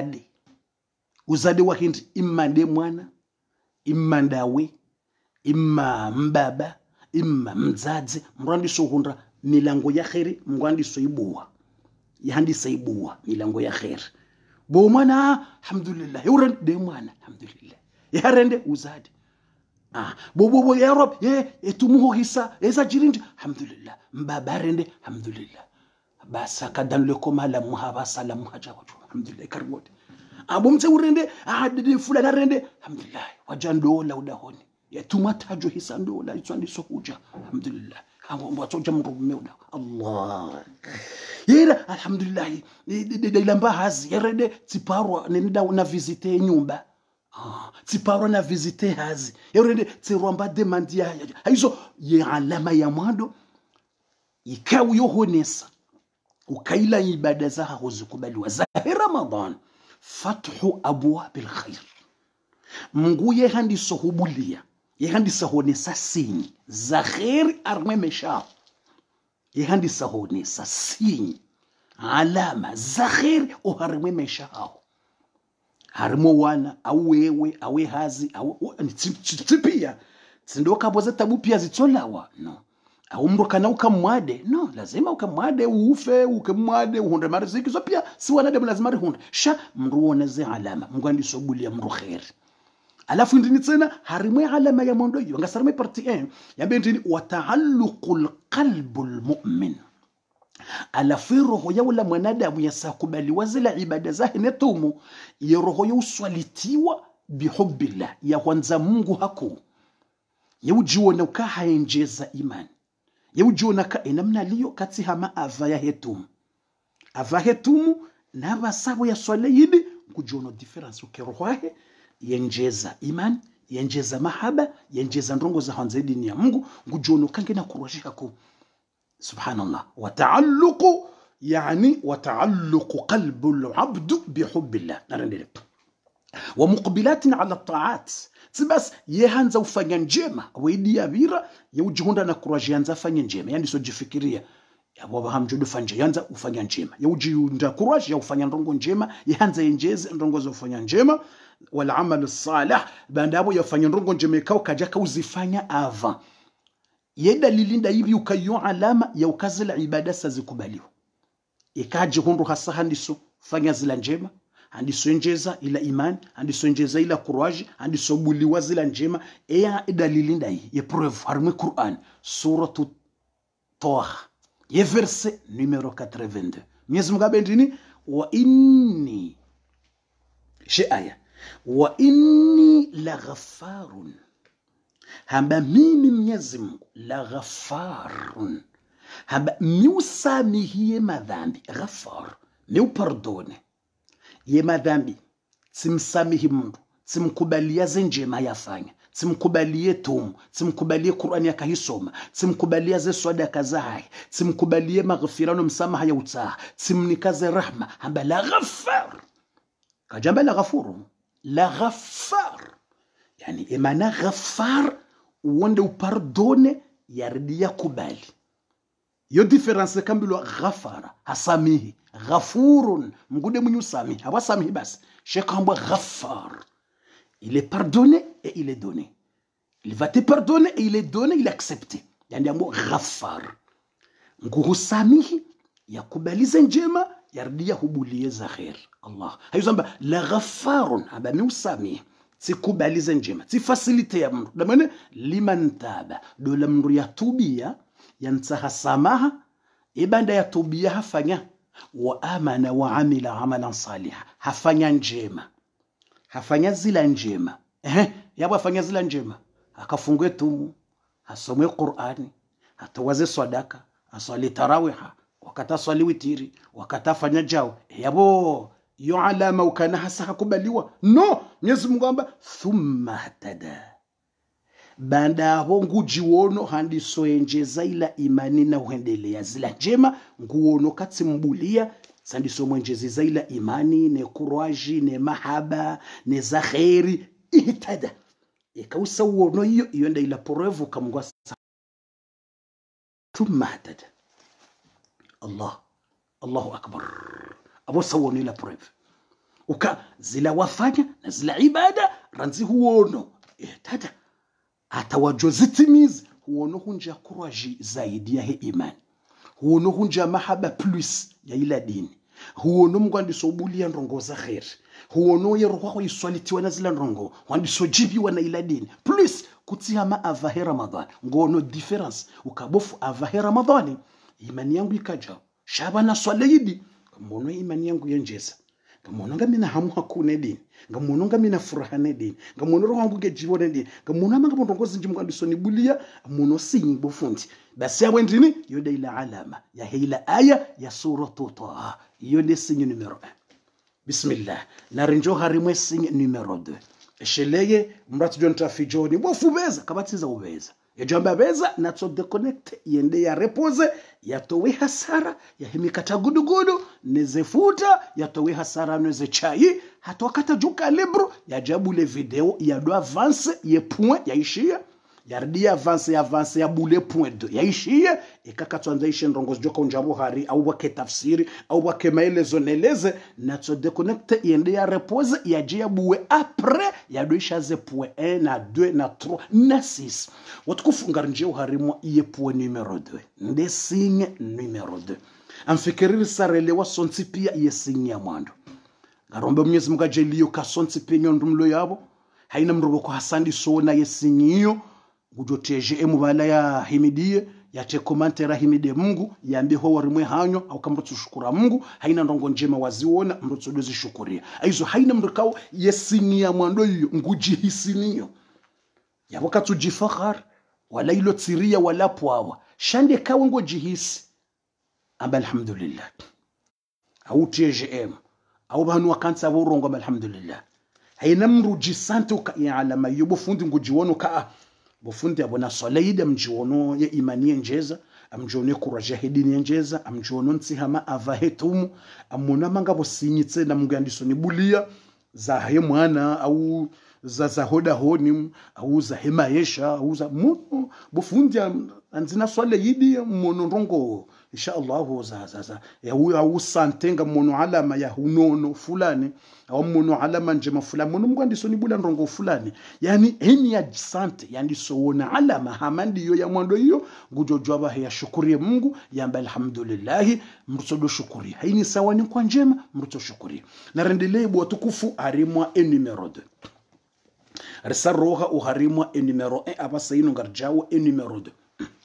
uzade wa hindi imma de mwana imma ndawe imma mbaba imma mzazi mrandi so unra milango ya khairi mrandi so ibuwa yandi saibuwa milango ya khair bo mwana alhamdulillah yuran de mwana alhamdulillah yarende uzade bobo ya rob ye etumuho hisa eza jirindi alhamdulillah mbaba rende alhamdulillah basa kadan le koma la muhaba salamu haja watu alhamdulillah karbote abumte urende de fulana rende alhamdulillah wajando la udahoni yetumatajo hisa ndo la itswandi sokuja alhamdulillah abo watoja mrumeuda Allah yera alhamdulillah de lamba hazi yerede tiparwa nenda una visite nyumba tiparwa na visite hazi yerede tiromba demandia hizo ye alama ya mwando ikawu yohonesa ukaila ibada zako zikubaliwa za Ramadhan fathu abwabil khair Mungu yehandi sohubulia yehandi sahonesa sinyi za khair armemesha yehandi sahonesa sinyi alama za khair uharmemesha harimo wana awewe awe hazi tipia tsindoka boza tabu pia zitsolawa no aumro kana ukamwade no lazima ukamwade ufe ukamwade uhonde mariziki zo pia si wana dem lazima rihonde sha mruoneze alama mngwandi sobulia mru khair alafu ndini tena harimwe alama ya mondo yo ngasarme parti 1 yambe ndini wataalluqul qalbul mu'min alafu roho ya wala mwanadamu yasakubali wazila ibada zake netumu ya roho ya uswalitiwa bihubbillah ya kwanza Mungu haku ya ujiona ukahaenjeza imani ya ujiona ka enamna liyo kati hama ava ya hetumu na basabo ya swale yidi kujiona difference ukerohahe yenjeza imani yenjeza mahaba yenjeza ndongo za hanze dini ya Mungu kujiona kangena kurwashika ku subhanallah wataalluqu yani wataalluqu qalbul abd bihubbillah narendele wa muqbilatin ala ta'at tibas yehanza ufanya njema weidi ya vira ya ujihunda na kuraji yanza fanya njema yani sojifikiria ya baba hamjudu fanje yanza ufanya njema ya ujihunda kuraji ya ufanya ndongo njema yehanza yenjeze ndongo za ufanya njema wala amal salih bandabo ya ufanya ndongo njema ikao kajaka uzifanya ava yeda lilinda hivi ukayo alama ya ukazila ibada sazikubaliwa ikaji hundu hasa handiso fanya zila njema handiso njeza ila iman handiso njeza ila courage handiso buliwa zila njema eya dalilinda hii ye preuve harmwe Qur'an suratu Taha ye verse numero 82 Mwenyezi Mungu abendini wa inni aya wa inni la ghaffarun hamba mimi Mwenyezi Mungu la ghaffarun hamba miusamihie madhambi ghaffar miu pardone ye madhambi simsamihi mndu simkubalia zenjema yafanya simkubalie tumu simkubalie Qur'ani yakahisoma simkubalia ze sadaka zake simkubalie maghfirano msamaha ya utaha simnikaze rahma hamba la ghaffar kajamba la ghafuru la ghaffar yani emana ghaffar uonde upardone yardia kubali yo difference kambilo ghafara hasamihi ghafurun mgude mnyusami hawasamihi basi shekambwa ghaffar il est pardonné et il est donné. Il va te pardonner et il est donné, il est accepté. Yani ambo Ghaffar. Nguhusamihi yakubalize njema yardia hubulie za khair. Allah. Hayo zamba la ghaffarun aba miusamihi. Sikubalize njema. Si facilite ya mru. Damane liman taba. Dola mru ya tubia yantaha samaha ibanda ya tubia hafanya wa amana wa amila amalan saliha. Hafanya njema. Hafanya zila njema. Yabo hafanya zila njema. Akafungue tumu, asomwe Qur'ani, atawaze sadaka, asali tarawiha, wakata swali witiri, wakata fanya jao. Yabo yo alama ukana hasa hakubaliwa. No, Mwenyezi Mungu amba thumma tada. Banda ho ngujiwono handi soenjeza ila imani na uendelea zila njema nguono katsimbulia sandi so mwenjeza ila imani ne kuraji ne mahaba ne zakheri ihtada. Ikausa uono hiyo ndio ila porevu kamgwa thumma tada. Allahu akbar. Abo sawono ila porevu uka zila wafanya na zila ibada ranzi huono ihtada. Atawajozitimiz huono hunja kuraji zaidi ya he imani. Huono hunja mahaba plus ya ila dini. Huono mgwandi sobulia ndongo za khair. Huono yeroho iswalitiwa na zila ndongo wandi sojibiwa na ila dini plus kutihama avahe Ramadan ngono difference ukabofu avahe Ramadan imani yangu ikaja shabana swalaidi kamono imani yangu yenjeza ngamono ngamina hamu hakune dini ngamono ngamina furaha ne dini ngamono roho wangu gejibone dini ngamono amanga ndongozi njimugandi sonibulia muno sinyi bofundi basi yabo ndini yoda ila alama ya hila aya ya suratu Taha yode sinyi numero 1. Bismillah. Narinjo harimwe sinyi numero 2. Sheleye mratu jonta fijoni bofubeza kabatiza ubeza yajamba beza na to disconnect yende ya repose yatowe hasara ya himikata gudugudu nezefuta yatowe hasara neze chai hatokata juka libro ya jabu le video ya do avance ye point ya ishia yardia avance ya bule point 2 ya ishia ikakatwanza ishe ndongozi joka unjabo hari au wake tafsiri au wake maelezo neleze na to disconnect yende ya repose ya jia buwe après ya do ishaze point 1 na 2 na 3 na 6 watukufunga nje harimo iye point numero 2 nde signe numero 2 amfikiriri sarele wa sonti pia iye signe ya mwando garombe Mwenyezi Mungu ajeliyo ka sonti pia ndumlo yabo haina mrobo kwa hasandi so na ye signe hiyo gujoteje emubala ya himidie yate komantera himide Mungu yambe ho warimwe hanyo au kamrutsu shukura Mungu haina ndongo njema waziona mrutsu dozi shukuria aizo haina mrukao yesinia mwando hiyo ngujihisiniyo yaboka tujifakhar wala ilo tsiria wala pwawa shande kawe ngo jihisi amba alhamdulillah au TGM au banu wakansa borongo alhamdulillah haina mruji santo ka ya alama yubo fundi ngujiwono ka bofundi abona swalaida mjiwono ya imani njeza amjone kurajahidini njeza amjono nsihama avahetumu amona manga bosinyitse na mungandiso ni bulia za he mwana au za hoda honi au za hemaisha au za bofundi anzina swalaidi mono rongo inshallah za ya au santenga mono alama ya hunono fulani au mono alama njema fulani mono mgwandiso ni bula ndongo fulani yani heni ya sante yani soona alama hamandi yo ya mwando hiyo ngujojwa ya shukuri Mungu yamba alhamdulillah mrutodo shukuri haini sawa ni kwa njema mruto shukuri na rendelee bwa tukufu arimwa numero 2 risa roha uharimwa numero 1 abasa ino ngarjawo numero 2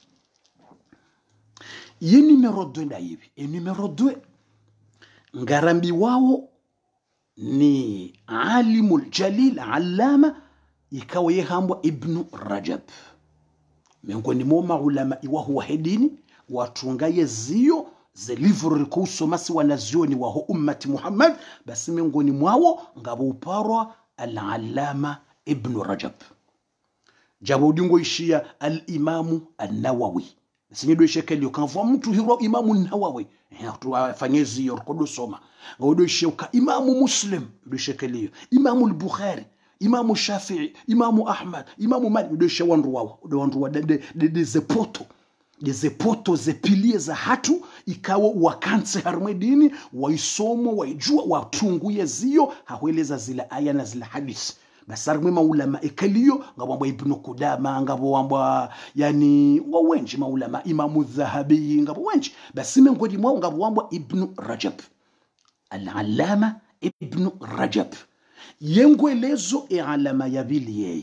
ye numero 2 na hivi numero 2 ngarambi wao ni alimul jalil alama ikawa yehambwa Ibn Rajab miongoni mwa maulama wa huwa hedini watungaye zio ze livre kusomasi wanazioni wa ummati Muhammad basi miongoni mwao ngabo uparwa al-Allama Ibn Rajab jabudingo ishia al-Imamu an-Nawawi sinyido ishekeli ukanvwa mtu hiro Imamu an-Nawawi tuafanyezi yorkodo soma ngodo isheuka Imamu Muslim do shekeli Imamu al-Bukhari Imamu Shafi'i Imamu Ahmad Imamu Malik do shewandu wao do wandu wa de zepoto zepilie za hatu ikawa wakanse harmedini waisomo waijua watunguye zio haweleza zile aya na zile hadisi basarmwe maulama ekaliyo ngabwambwa Ibn Qudama ngabwambwa yani wawenji maulama Imamu Dhahabi ngabwenji basime ngodi mwa ngabwambwa Ibn Rajab al-Allama Ibn Rajab yengwelezo alama ya bili yeye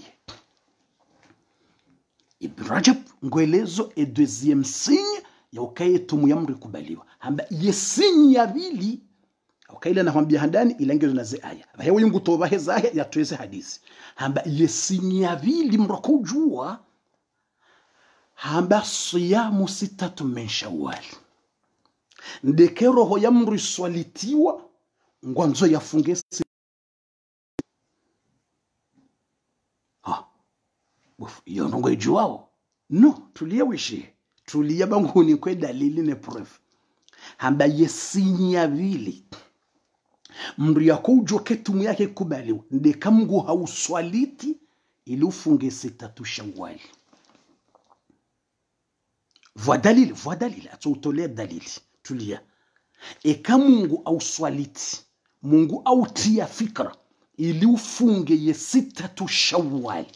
Ibn Rajab ngwelezo deuxième signe ya ukaye tumu ya mri kubaliwa hamba yesinyi ya bili ukaile na hambia handani ilengezo na ze aya bahewe yungu toba heza aya ya tuweze hadisi hamba yesinyi ya bili mrakujua hamba siyamu 6 min Shawwal ndeke roho ya mri swalitiwa ngwanzo yafunge iyo nongo ijuwao no tulia wishi tulia banguni kwe dalili ne proof hamba yesinya vili mri yako ujoke tumu yake kubaliwa ndeka mgu hauswaliti ili ufunge 6 Shawwal voa dalili ato utolea dalili tulia eka mungu hauswaliti mungu autia fikra ili ufunge ye 6 Shawwal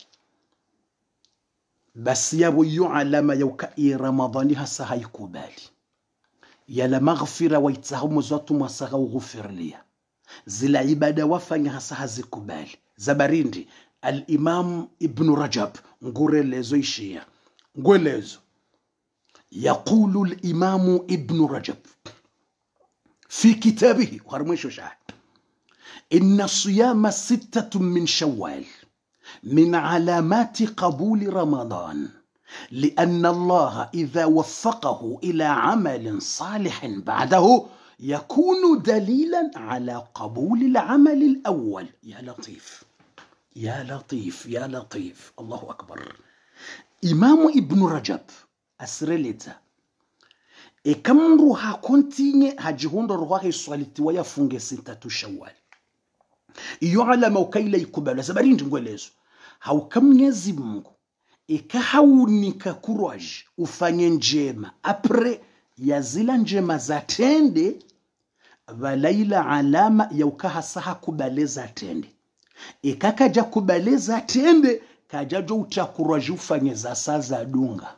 basi yabo yu alama yauka Ramadhani hasa haikubali yala maghfira wa itahumu zatu masaga ughufir liya zila ibada wafanya hasa hazikubali zabarindi al-Imam Ibn Rajab ngurelezo ishia ngwelezo يقول الإمام ابن رجب في كتابه وهرمشو شاه إن صيام 6 من شوال من علامات قبول رمضان لأن الله إذا وفقه إلى عمل صالح بعده يكون دليلا على قبول العمل الأول يا لطيف يا لطيف يا لطيف الله أكبر إمام ابن رجب أسرلتا كم روحا كونتيني هجهون روحا يسوالتي ويفونغ 6 شوال يعلم وكيلا يكبال سبرين تنقليزو هاو كم يزي mungu ikahaunika courage ufanye njema apre ya zila njema zatende valaila alama ya ukaha saha kubaleza tende ikakaja kubaleza tende kajajo uta courage ufanye za saza dunga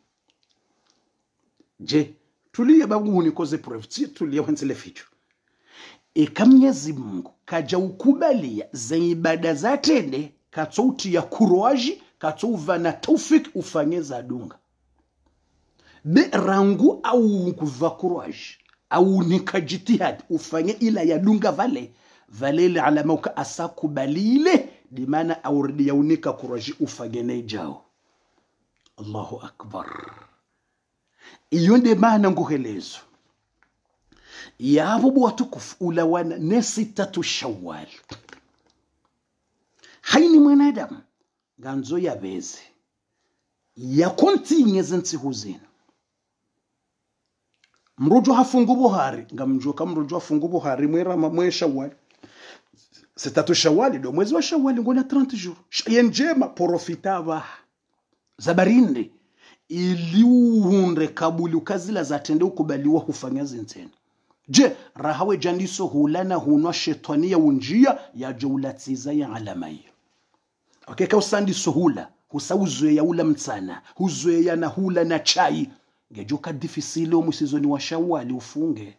je tulia babu unikoze prefti tulia wenzele ficho ikamnyezi mungu kaja ukubalia za ibada zatende katouti ya courage katouva na taufik ufanye za dunga be rangu au kuva courage au nikajitihad ufanye ila ya dunga vale ile alama uka asakubalile dimana auridi ya unika courage ufanye na ijao Allahu akbar iyo nde maana nguhelezo yabo watukufu ulawana ne 6 Shawwal haini mwanadamu ganzo ya beze ya kontinye zinsihu zina mrujo hafungu Buhari ngamjuka mrujo hafungu Buhari mwe Shawwal 6 Shawwal do mwezi wa Shawwal ngona 30 jours yenjema profitava zabarinde ili uhunde kabuli ukazila zatende ukubaliwa hufanya zintene je rahawe jandiso hulana hunwa shetani ya unjia ya jaulatiza ya alama hiyo okay kausandi sohula husauzwe ya ula mtsana huzwe ya na hula na chai ngejuka difisile umusizoni wa Shawwal ufunge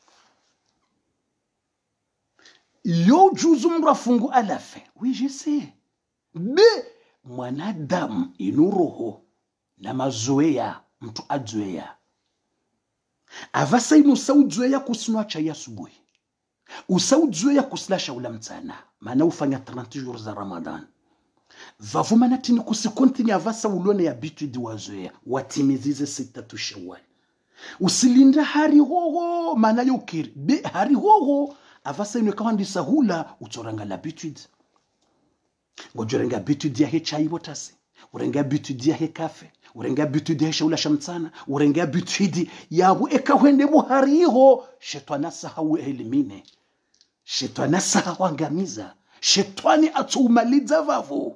yo juzu mrafungu alafe wijese be mwanadamu inuroho na mazoea mtu adzoea avasa inu saudzoea kusinwa chai asubuhi usaudzoea kuslasha ula mtsana maana ufanya 30 jours za Ramadan vavuma natini kusikontinya avasa ulone ya bitu diwazoea watimizize 6 Shawwal usilinda hari hoho maana yukiri be hari hoho avasa inu kawandi sahula utoranga la bitu ngojorenga bitu ya hechai botasi urenga bitu ya hekafe urenga bitu ya shaula shamtsana urenga bitu yabu ekawende buhariho shetwana sahawu elimine shetwana sahawu angamiza shetwani atumaliza vavu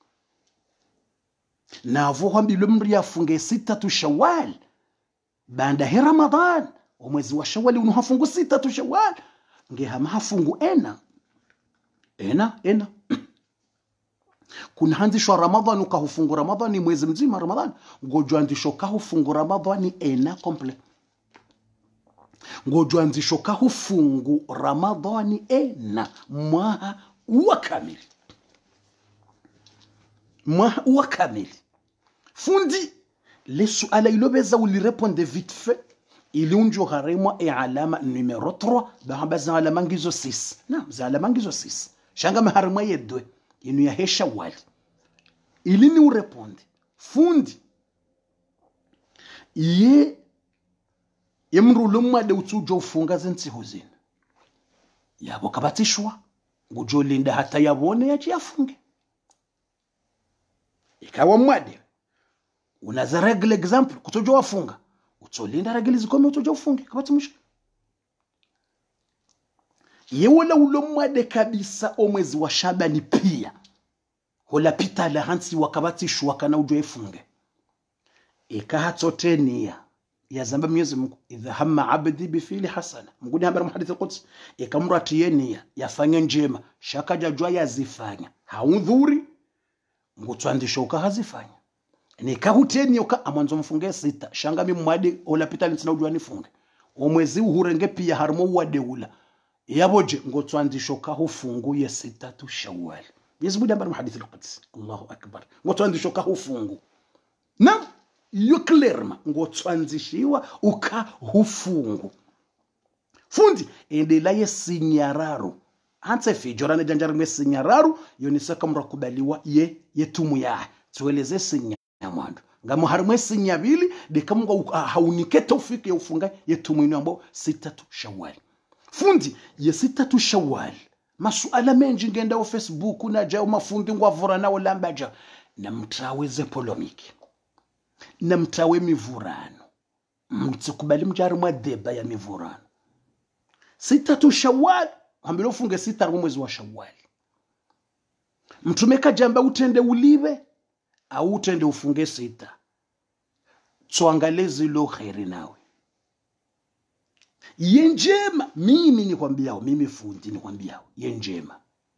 navo hambilo mri afunge 6 Shawwal banda he Ramadan umwezi wa Shawwal unuhafungu 6 Shawwal ngehama hafungu ena kuna hanzishwa Ramadhani ukahufungu Ramadhani mwezi mzima Ramadhani ngojo andisho kahufungu Ramadhani ena komple ngojo andisho kahufungu Ramadhani ena mwaha uwa kamili fundi le suala ilobeza ulireponde vite fait ili unjo haremwa alama numero 3 bahamba za alama ngizo 6 na za alama ngizo 6 shanga maharemwa yedwe inu ya hesha wali ili ni ureponde fundi ye mrulo mwade utujo ufunga zentsiho zina yabo kabatishwa ngujo linda hata yabone yachiafunge ikawa mwade unaza regle example kutojo wafunga utolinda regle zikome utojo ufunge kabati mushika ye wala ulo mwade kabisa omwezi wa Shabani pia hola pita la hansi wakabatishwa kana ujo efunge ikahatotenia ya zamba Mwenyezi Mungu idha hamma abdi bifili hasana mnguni habari muhadith al-Quds ikamratienia yafanya njema shakaja jwa yazifanya haudhuri ngutwandisho ukahazifanya nikahuteni uka amanzo mfunge 6 shanga mimwade olapita linsina ujwa nifunge omwezi uhurenge pia harimo wadeula yaboje ngotwandisho kahufungu ye 6 Shawwal yezibudi habari muhadith al-Quds Allahu akbar ngotwandisho kahufungu na yo clerma ngotwanzishiwa ukahufungu fundi endela yesinyararu hanse fijorane janjari mesinyararu yonisaka mrakubaliwa yetumu ya tueleze sinya mwandu ngamo harimwe sinyabili dekamunga hauniketa ufike ufunga yetumu ino ambo 6 Shawwal fundi ye 6 Shawwal masuala menji ngenda o Facebook na jao mafundi ngwavura nawo lambaja na mtraweze polomiki na mtawe mivurano mtsikubali mjari mwadeba ya mivurano 6 Shawwal hambilo ufunge 6 mwezi wa Shawwal mtumeka jamba utende ulive au utende ufunge 6 tuangalezi lo khairi nawe yenjema mimi nikwambiao mimi fundi nikwambiao yenjema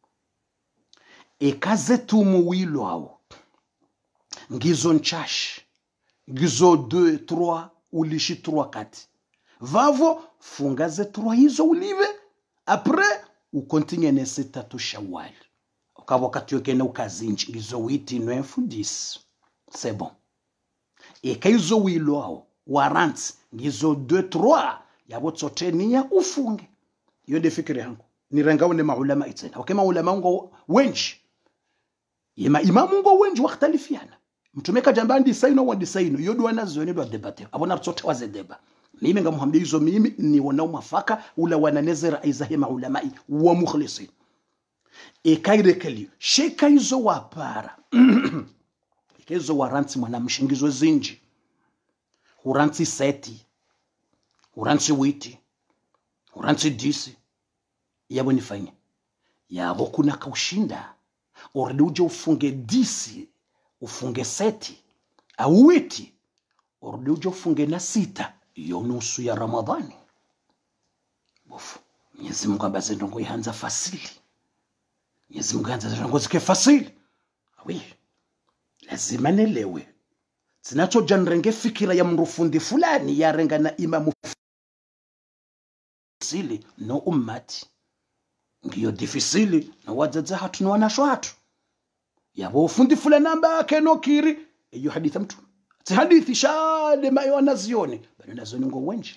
ekaze tumu wilo hao ngizo nchashi gizo 2 3 ulishi 3 4 vavo fungaze 3 hizo ulive après ukontinue ne 6 Shawwal ukabo katiyokena ukazinji gizo 8 9 10 c'est bon et kaizo wilo hao warrant gizo 2 3 yabo tsotenia ufunge yo defikiri yangu nirangao ne maulama itena okay maulama ngo wenji yema imamu ngo wenji wakhtalifiana mtumeka jambandi saino wa disaino yodo wanazo do debate abona tsote waze deba mimi ngamuhambia hizo mimi ni wana mafaka ula wananezera izahi maulama wa mukhlisin ekaire kali sheka hizo wapara ikezo waranti mwana mshingizo zinji uranti 7 uranti 8 uranti 10 yabo nifanye yabo kuna kaushinda oridi uje ufunge 10 ufunge 7 au 8 oridi uje ufunge na 6 iyo nusu ya Ramadhani bofu Mwenyezi Mungu abaze ndongo ihanza fasili Mwenyezi Mungu anza ndongo zike fasili oui lazima nelewe sinacho janrenge fikira ya mrufundi fulani ya renga na imamu fasili no ummati ngiyo difficile na wajaza hatu na shwatu yabo fundi fulani amba keno kiri iyo hadithi mtu ti hadithi shade mayo anazioni bana nazioni ngo wenji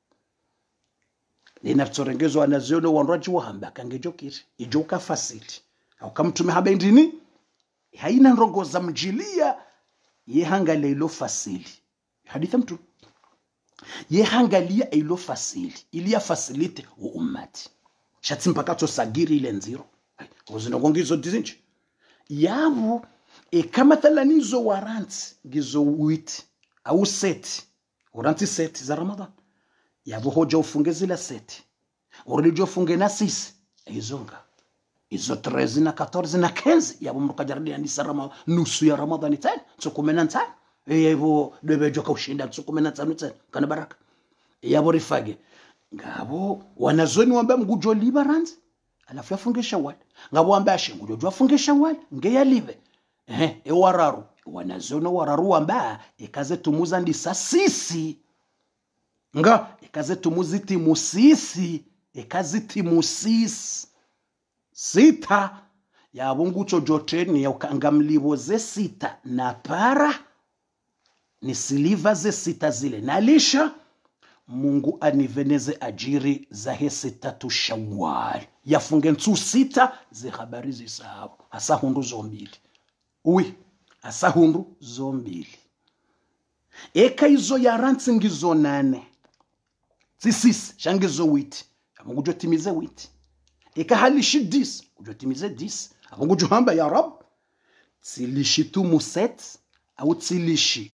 lina tsorengezo anazioni wanraji wahamba kangejo kiri ijoka fasili au kamtume habendini haina nrongoza mjilia yehangale ilo fasili hadithi mtu yehangalia ilo fasili ili ya facilite ummati shati mpaka to sagiri ile nziro uzinongizo dizinji yabo kama thalanizo warranty gizo 8 au 7 warranty 7 za Ramadhan yabo hoja ufunge zila 7 urije ufunge na 6 izonga izo 13 na 14 na 15 yabo mkajardia ni sarama nusu ya Ramadhan tena tukumena tena yabo debejo kaushinda tukumena tena kana baraka yabo rifage ngabo wanazoni wamba mgujo liberance alafu yafunge Shawwal ngabo ambashe ngujo afunge Shawwal ngeyalive wararu wanazono wararu wamba ikaze tumuza ndisa sisi nga ikaze tumuziti musisi ikaziti musisi sita ya bungucho joteni ya ukangamlibo ze sita na para ni siliva ze sita zile nalisha Mungu aniveneze ajiri za hesi tatu Shawwal yafunge ntu sita ze habari zisahau hasa hundu zombili hasa hundu zombili eka izo ya rantsi ngizo 8 sisisi shangizo witi Mungu jotimize witi eka halishi 10 ujotimize 10 Mungu johamba ya Rab tsilishi tu muset au tsilishi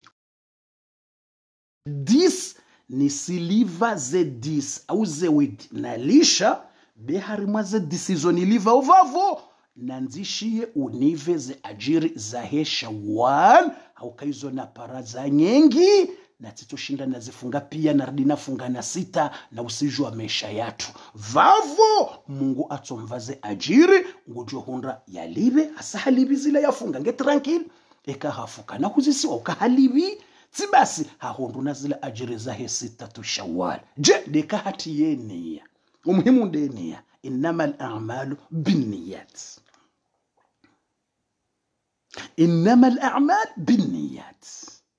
10 ni siliva ze 10 au ze witi nalisha beharimwa ze 10 izo niliva uvavo nanzishie unive ze ajiri za he Shawwal au kaizo na paraza nyengi na titoshinda nazifunga pia narudi nafunga na sita na usijua maisha yatu vavo Mungu atomvaze ajiri ngujo hunda yalibe asahalibi zile yafunga nge tranquil eka hafuka na kuzisiwa ukahalibi tibasi hahundu na zile ajiri za he sita tu Shawwal je deka hati yenia umuhimu ndenia innamal a'malu binniyat innamal a'mal binniyat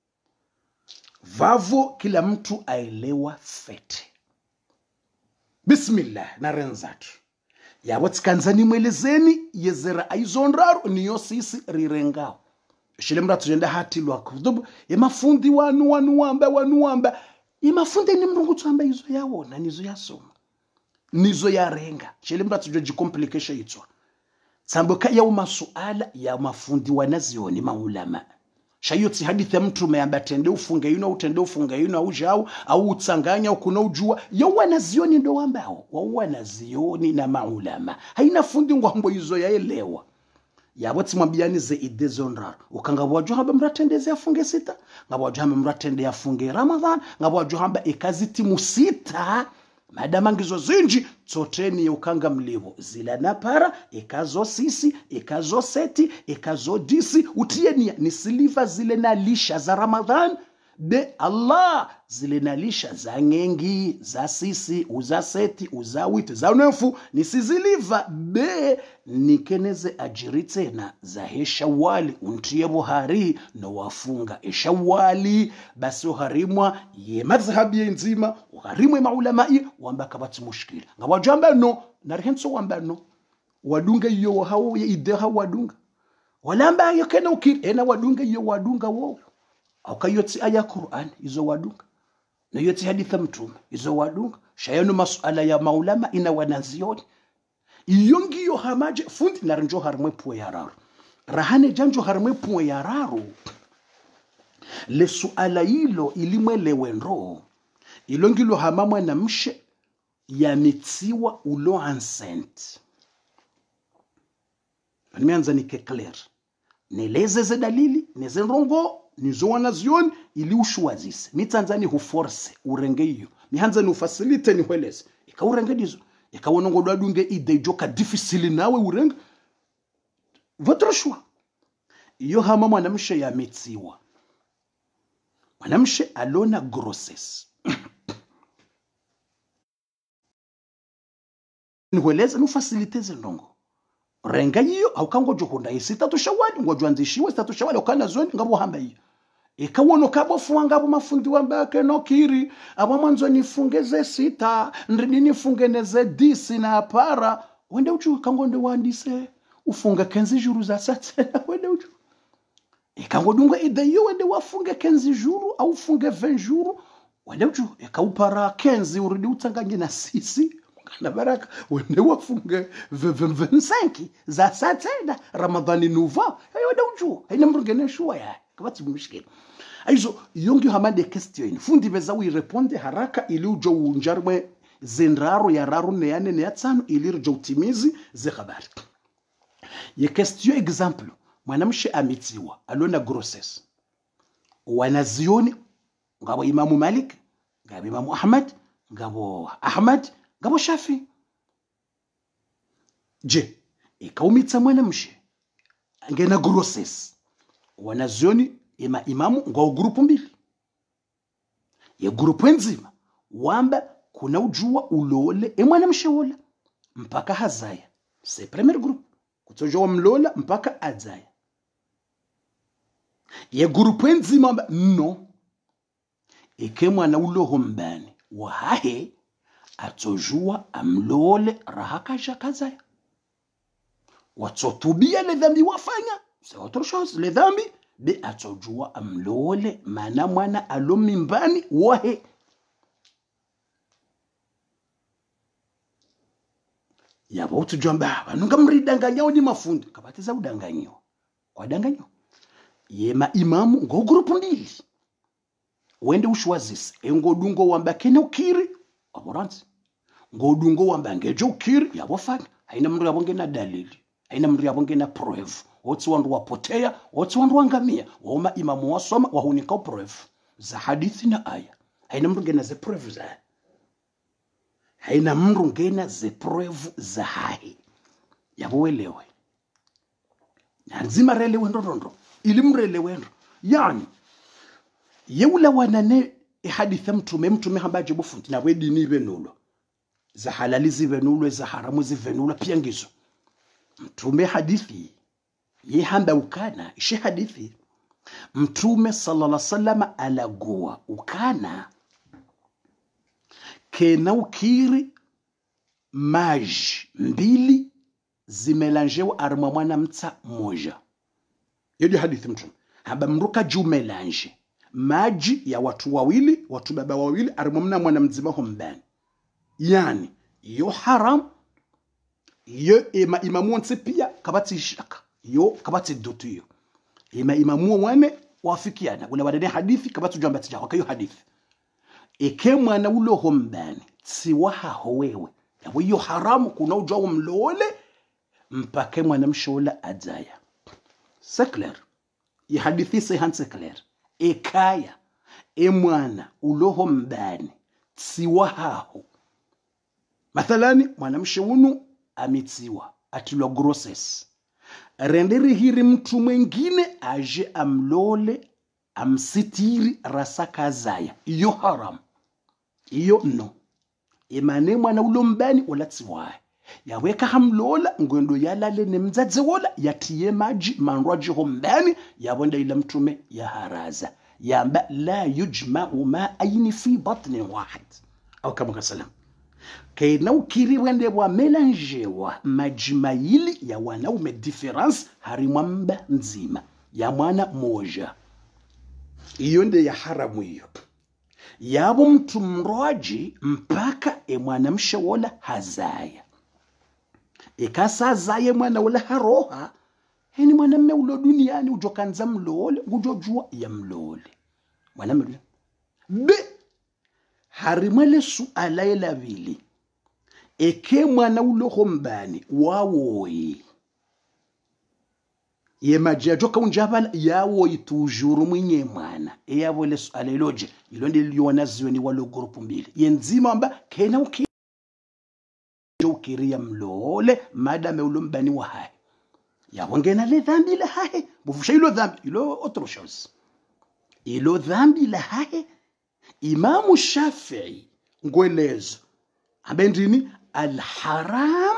vavo kila mtu aelewa fete bismillah na renzatu yabo tsikanzani mwelezeni yezera aizonraru niyo sisi rirengao shile mratu jenda hati lwa kudubu mafundi wanu wamba imafundi ni mrungu tsamba izo yawona nizo yasoma nizo yarenga shile mratu joji complication itwa samboka ya masuala ya mafundi wanazioni maulama shayoti hadithi ya mtu meamba tende ufunge yuno utende ufunge yuno ujao au utsanganya ukuna ujua yo wanazioni ndo wambao wanazioni na maulama haina fundi ngwambo izo yaelewa yabo tsimwambiani ze idezonrar ukangabwajwa hamba mratendeze afunge sita ngabwajwa hamba mratende afunge Ramadhan ngabwajwa hamba ikaziti musita madama ngizo zinji tsoteni ya ukanga mlivo zila na para ikazo sisi ikazo seti ikazo disi utienia ni siliva zile na lisha za Ramadhan be Allah zile na lisha za ngengi za sisi uza seti uza wite za unefu ni siziliva be nikeneze ajiri tena za he Shawwali untie Buhari no wafunga Shawwali basi uharimwa ye madhhabi nzima uharimwe maulamai wambaka bati mushkila ngabajamba no narihenso wambano wadunga iyo hao ye ideha wadunga walamba yokena ukiri ena wadunga iyo wadunga wo akayoti aya Qur'an izo wadunga na yoti haditha mtume izo wadunga shayano masuala ya maulama ina wanazioni iyongiyo hamaje fundi narinjo harmwe puwe yararu rahane janjo harmwe puwe yararu le suala hilo ilimwelewe ndo ilongilo hamamwa na mshe ya mitiwa ulo ansent nimeanza nike clear neleze ze dalili neze rongo nizo wanazioni ili ushuwazise mitanzani huforce urenge iyo mihanza ni ufacilite ni hueleze urenge dizo ikawona ngo dwadunge ide joka difficile nawe urenge votre choix iyo hama mwanamshe ya mitsiwa mwanamshe alona grossesse ni hueleze ni facilite zendongo renga iyo aukango jokunda isita to Shawwali ngo jwanzishiwe sita to Shawwali ukana zoni ngabo hamba iyo ikawono kabo fuanga abo mafundi wambake no kiri abo mwanzo nifungeze sita ndini nifungeneze 10 na para wende uchu kangonde wandise ufunga kenzi juru za sata wende uchu ikangodunga ideyo wende wafunge kenzi juru au funge 20 juru wende uchu ikaupara kenzi urudi utanganye na sisi na baraka wende wafunge 25 za sata Ramadhani nouveau wende uchu haina mrugene shuwa ya kabati mshikeni aizo yongi hamade question fundi beza wi reponde haraka ili ujo unjarwe zenraro ya raru ne yane ne yatsano ili ujo utimizi ze habari ye question example mwanamshe amitiwa alona grossesse wanazioni ngabo Imamu Malik ngabo Imamu Ahmad ngabo Shafi je ikaumitsa mwanamshe ngena grosses wanazioni ima imamu ngwa grupu mbili ye grupu nzima wamba kuna ujua ulole mwanamshe wola mpaka hazaya se premier group kutojwa mlola mpaka azaya ye grupu nzima wamba no mwana uloho mbani wahahe atojua amlole rahakasha kazaya watotubia le dhambi wafanya c'est autre chose le dhambi be atojua amlole mana mwana alomimbani wahe yabo tujomba banunga mridanganya ni mafundi kabatiza udanganyo kwa danganyo yema imamu ngo group mbili wende ushwazisi engodungo wamba kene ukiri aboranzi ngodungo wamba ngeje ukiri yabofanya haina mndu yabonge na dalili haina mndu yabonge na proof wotsi wandu wapotea wotsi wandu wangamia woma imamu wasoma wahunika proof za hadithi na aya haina mndu ngena ze proof za haina mndu ngena ze proof za hai yabowelewe nzima relewe ndondo ili mrelewe ndo yani yeula wanane ihadithi mtume hambaje bufundi na wedini benulo za halali zibenulo za haramu zibenulo pia ngizo mtume hadithi yehamba ukana ishi hadithi mtume sallallahu alaihi wasallam alagua ukana kena ukiri maji mbili zimelanjewa arma mwana mta moja yedi hadithi mtume hamba mruka jumelanje maji ya watu wawili watu baba wawili armamna mwana mzima hombani yani yo haram yo imamu onse pia kabati shaka yo kabati dotu yo imamu wane wafikiana wala wadane hadithi kabati jamba tija wakayo hadithi mwana ulo hombani siwaha howewe yabo yo haram kuna ujao mlole mpake mwana mshola adaya sekler ya hadithi se han sekler ekaya mwana uloho mbani tsiwahaho mathalani mwanamshe unu amitiwa atilwa grosses renderi hiri mtu mwengine aje amlole amsitiri rasaka zaya iyo haram iyo no imane mwana ulo mbani wala tsiwahe yaweka hamlola ngondo yalale nemzadze wola yatiye maji manroji hombani yabonda ila mtume ya haraza yamba la yujma'u ma'aini fi batni wahid au kama kasalam kaina ukiri wende wa melangewa majmaili ya wanaume difference harimwamba nzima ya mwana moja iyo nde ya haramu hiyo yabo mtu mroji mpaka mwanamshe wola hazaya ikasa zaye mwana wala haroha heni mwana mme ulo duniani ujokanza mlole ujojua ya mlole mwana mlole be harimwele suala ila vili mwana ulo hombani wawoyi ye majajoka unjabala yawoyi tujuru mwenye mwana yabole suala iloje ilonde liona zioni walo grupu mbili yenzima amba kena ukiria mlole madame ulombani wa hai yabongena le dhambi la hai bufusha ilo dhambi ilo autre chose ilo dhambi la hai imamu Shafi'i ngwelezo abendini alharam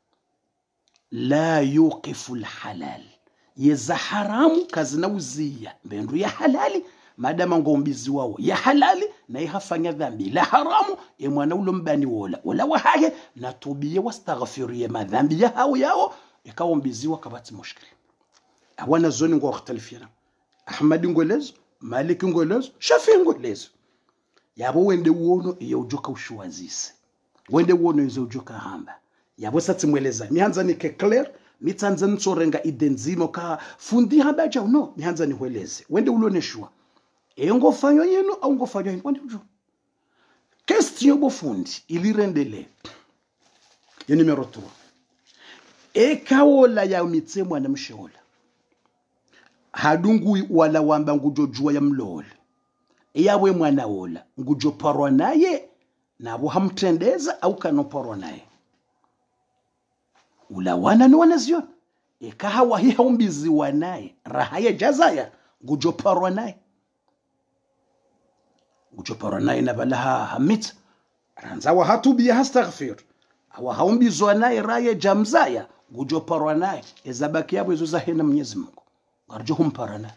la yuqifu alhalal yeza haramu kazina uzia mbendu ya halali madama ngombizi wao ya halali na ihafanya dhambi la haramu mwana ulombani wala wahaye na tubie wastaghfirie madhambi ya hao yao ikawombiziwa kabati mushkili awana zoni ngoختلفينا Ahmad ngwelezo Malik ngwelezo Shafi ngwelezo yabo wende uono iyo ujoka ushuwazise wende uono izo ujoka hamba yabo sati mweleza mihanza ni ke clear mitanza nsorenga idenzimo ka fundi habaja no mihanza ni hueleze wende uloneshwa ngofanyo yenu au ngofanyo yenu wende ujo question bofundi ilirendele yo numero 3 kaola ya mitsemwa na mshola hadungu wala wamba ngujojua ya mlole yawe mwana wola ngujoparwa naye nabo hamtendeza au kanoparwa naye ulawana ni wanaziona ikaha wahi haumbiziwa naye rahaya jazaya gujoparwa naye na balaha hamit ranzawa hatubia hastaghfir awa haumbizwa naye raya jamzaya gujoparwa naye ezabaki yabo izo zahena Mwenyezi Mungu garjo humpara naye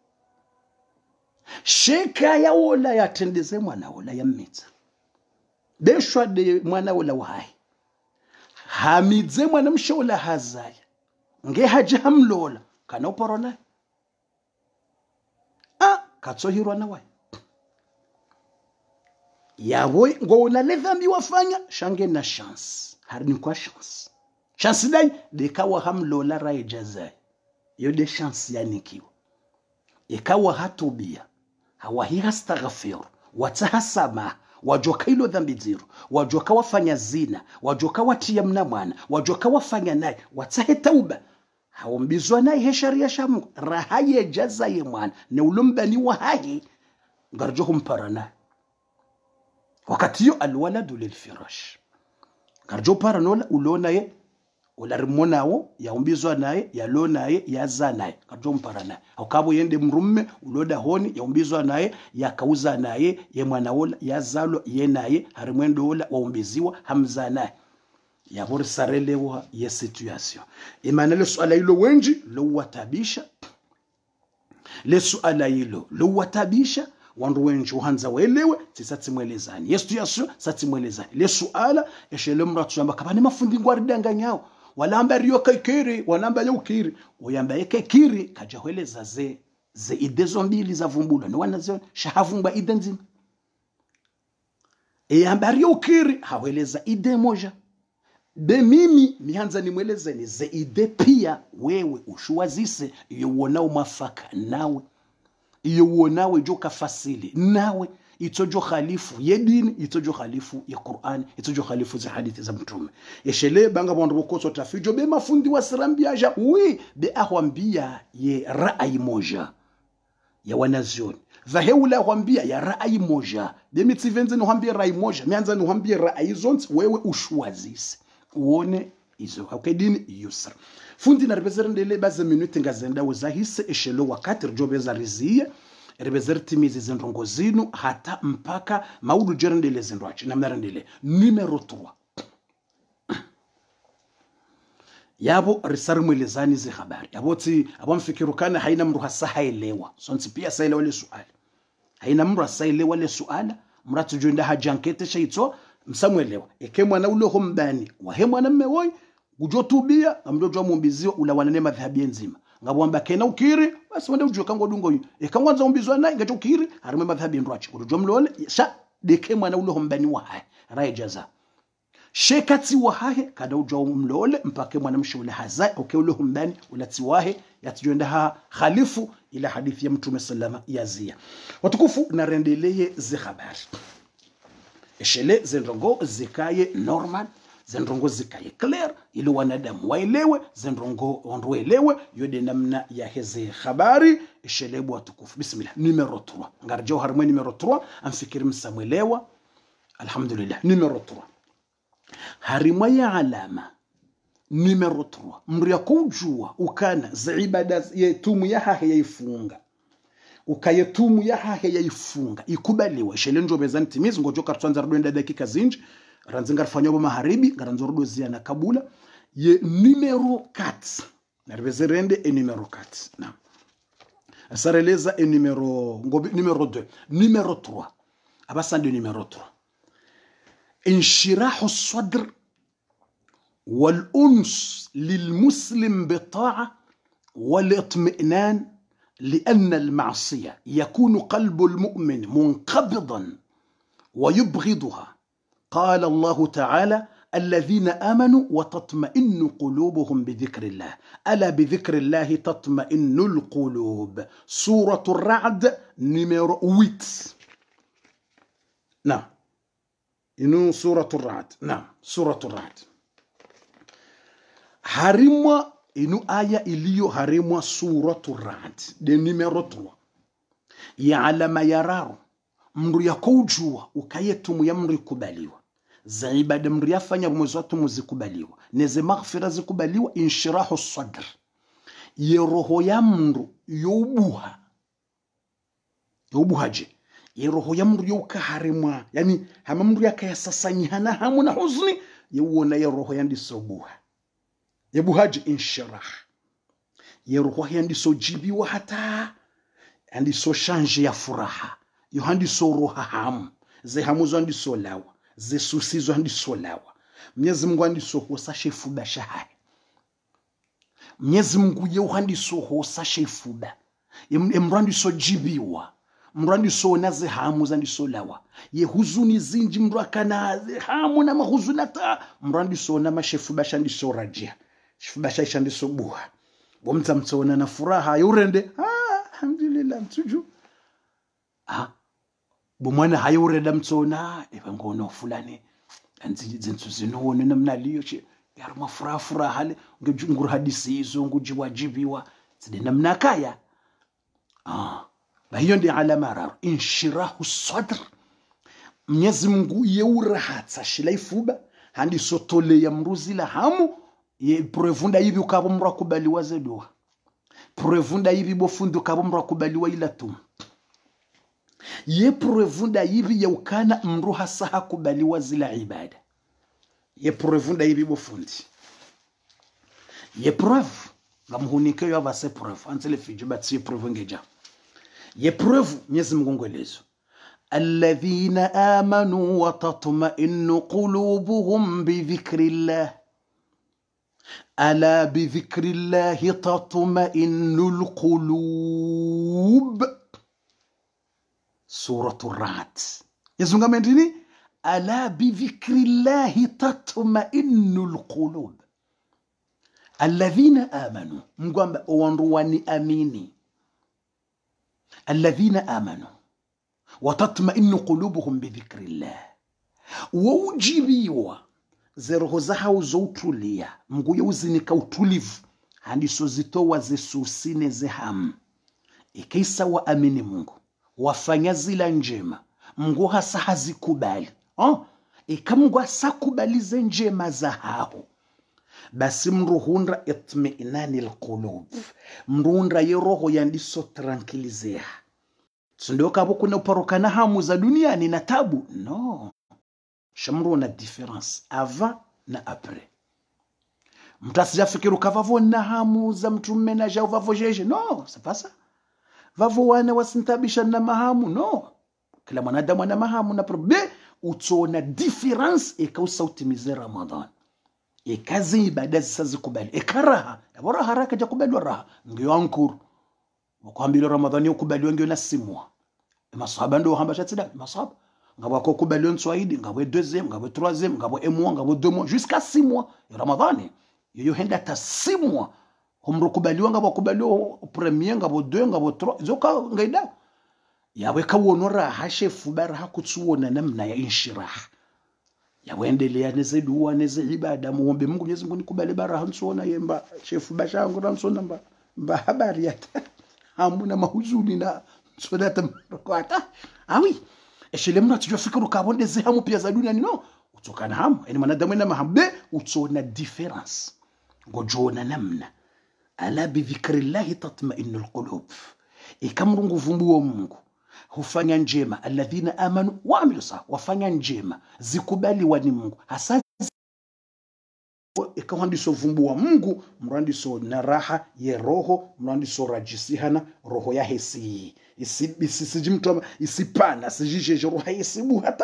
sheka ya ola yatendeze mwana ola yammitsa beshwa de mwana ola wahai hamidze mwana mshola hazaya nge haja hamlola kana uporona katsohirwa na wae yabo ngo na ledhambi wafanya shange na chance harini kwa chance dai de kawa hamlola rai jazai yo de chance yanikiwa ikawa hatubia hawahi hastaghfir watahasama wajoka ilo dhambi ziro wajoka wafanya zina wajoka watia mnamwana wajoka wafanya naye watahe tauba haumbizwa naye he sharia shamu rahaye jaza ye mwana ne ulumbani wa hayi garjohum parana wakati yo alwaladu lilfirash garjo paranola ulona ye ularimona yaumbizwa naye yalona ye yaza naye garjo parana akabo yende mrumme uloda honi yaumbizwa naye yakauza naye ye mwana ola yazalo ye naye harimwendo ola waumbiziwa hamza naye yabor sarelewa ye situation imana le swala hilo wenji lo watabisha le swala hilo lo watabisha wandu wenji uhanza welewe tisati mwelezani yesu yasu sati mwelezani le swala eshele mratu yamba kabane mafundi ngwaridanga nyao walamba riyo kaikiri walamba yo kiri oyamba yeke kiri kaja heleza ze idezo mbili za vumbula ni wanazo shahavumba ide nzima eyamba riyo kiri haweleza ide moja be mimi mihanza nimweleze ni ze ide pia wewe ushuwazise iyo uonao mafaka nawe iyo uonawe joka fasili nawe itojo khalifu yedini itojo khalifu ya Qur'an itojo khalifu za hadithi za mtume yeshele banga bondo bokoso tafijo be mafundi wa sirambiaja be ahwambia ye rai moja ya wanazioni vaheula hwambia ya rai moja be mitivenze no hwambia rai moja mianza no hwambia rai zonti wewe ushuwazise uone izo dini yusra fundi na rebezere ndele baze minute ngazenda uzahise eshelo wakati rjobeza rizia rebezere timizi zendrongo zinu hata mpaka maudu jerendele zendwachi na mnarendele numero 3 yabo risari mwelezani zi habari yaboti abamfikiru kana haina mru hasa hailewa sonti pia sailewa le suali haina mru hasa hailewa le suala mratu joinda hajankete shaito msamwelewa eke mwana ulo hombani wahe mwana mmewoi gujotubia amdojo mumbizio ula wanane madhhabi nzima ngabwamba kena ukiri basi wende ujue kango dungo yu ekangwanza umbizwa naye ngacho ukiri harime madhhabi ndwachi urujo mlole sha deke mwana ulo hombani wahe rai jaza shekati wahe kada ujo mlole mpake mwana mshule hazai oke ulo hombani ulati wahe yatijonda ha khalifu ila hadithi ya mtume sallama yazia watukufu na rendeleye zi habari eshele zendrongo zikaye normal zendrongo zikaye clear ili wanadamu waelewe zendrongo wanduelewe yode namna ya heze habari eshele watukufu bismillah numero 3 ngarjo harmwe numero 3 amfikiri msamwelewa alhamdulillah numero 3 harimwa ya alama numero 3 mria kujua ukana za ibada yetumu ya hahe yaifunga ukayetumu ya hahe yaifunga ikubaliwa shele njobeza ntimizi ngojoka tsanza rwenda dakika zinji ranzinga rfanyobo maharibi ngaranzordo zia na kabula ye numero 4 narveze rende e numero 4 na asareleza e numero 2 numero 3 abasande numero 3 انشراح الصدر والأنس للمسلم بالطاعة والاطمئنان لأن المعصية يكون قلب المؤمن منقبضا ويبغضها قال الله تعالى الذين آمنوا وتطمئن قلوبهم بذكر الله ألا بذكر الله تطمئن القلوب سورة الرعد نمرو 8 نعم إنه سورة الرعد نعم سورة الرعد harimwa inu aya iliyo harimwa suratu Ra'd de numero 3 ya alama yararo mru yakujua ukayetumu ya mru kubaliwa za ibada mriyafanya mwezi watu zikubaliwa neze maghfira zikubaliwa inshirahu sadr ye roho ya mndu youbuha je ye roho ya mndu youkaharimwa yani hama mndu yakayasasanyihana hamu na huzni yewona ye roho yandisobuha yebuhaje inshirah ye roho yandisojibiwa hata andiso change ya furaha yo handiso roha hamu ze hamu zo handiso lawa ze susizo handiso lawa Mwenyezi Mungu handiso hosa shefuba shahai Mwenyezi Mungu ye handiso hosa shefuba emrandi so jibiwa mrandi so naze hamu zandiso lawa ye huzuni zinji mrakana hamu na mahuzunata mrandi so na mashefuba shandiso rajia shefuba shandiso buha bomta mtsona na furaha yorende alhamdulillah mtuju bomwana hayoreda mtsona ebangono fulani anzi zintu zinone namnaliyo che yaruma furaha hale ngejunguru hadisi izo ngujiwajibiwa zide namnakaya hiyo ndi alama raru inshirahu sadr Mwenyezi Mungu yeurahatsa shilaifuba handi sotole ya mruzi la hamu ye prevunda hivi ukabo mrakubaliwa zedoha prevunda hivi bofundu ukabo mrakubaliwa ila tu ye prevunda hivi ya ukana mruha saha kubaliwa zila ibada ye prevunda hivi bofundi ye preuve ngamuhunike yo avase preuve antele fiji batsi preuve ngeja ye preuve Mwenyezi Mungu ngwelezo alladhina amanu wa tatma'innu qulubuhum bi dhikrillah ala bi dhikrillah tatma'innul qulub suratul Ra'd yazunga mendini ala bi dhikrillah tatma'innul qulub alladhina amanu mgwamba wanruwani amini الذين آمنوا وتطمئن قلوبهم بذكر الله ووجيبيوا زرغو زهاو زوتوليا مغو يوزنك utulivu handi sozitowa zesusine zeham ikisa wa amini Mungu wafanya zila njema Mungu hasa hazikubali ikamungu hasa kubalize njema za hao basi mruhundra itmi'nani alqulub mruhundra yeroho yandiso tranquilizea sindio kabo kuna uparokana hamu za dunia ni na tabu no shamru na difference avant na après mtasija fikiru kavavo na hamu za mtu menaja uvavo jeje no c'est pas ça vavo wana wasintabisha na mahamu no kila mwanadamu ana mahamu na problem utona difference ikausa utimize Ramadan kazi ibada zisazikubali ekaraha yabora haraka jakubali raha ngiyo ankuru wakwambira Ramadhani ukubaliwa ngiyo nasimwa masahaba ndo hamba chatida masahaba ngabo ko kubaliwa nswaidi ngabo deuxième ngabo troisième ngabo un mois ngabo 2 mois jusqu'à 6 mois Ramadhani yoyo henda ta 6 mois humru kubaliwa ngabo kubaliwa premier ngabo 2 ngabo 3 zoka ngaida yawe kawono raha shefu baraha kutsuona namna ya inshirah yawendelea neze dua neze ibada muombe Mungu Mwenyezi Mungu nikubali baraha nsona yemba shefu bashangu na nsona mba habari yata hamuna mahuzuni na nsona tamkwata awi eshele mna tujofikuru kabonde ze hamu pia za dunia no utokana hamu yani mwanadamu na mahambe utona difference ngojona namna ala bi dhikrillah tatma'innul qulub ikamrungu vumbuo Mungu hufanya njema alladhina amanu wa amilu salih wafanya njema zikubaliwa ni Mungu hasa ikawandiso vumbua Mungu mrandiso na raha ye roho mrandiso rajisihana roho ya hesi isijimtwa isipana sijije roho yesibu hata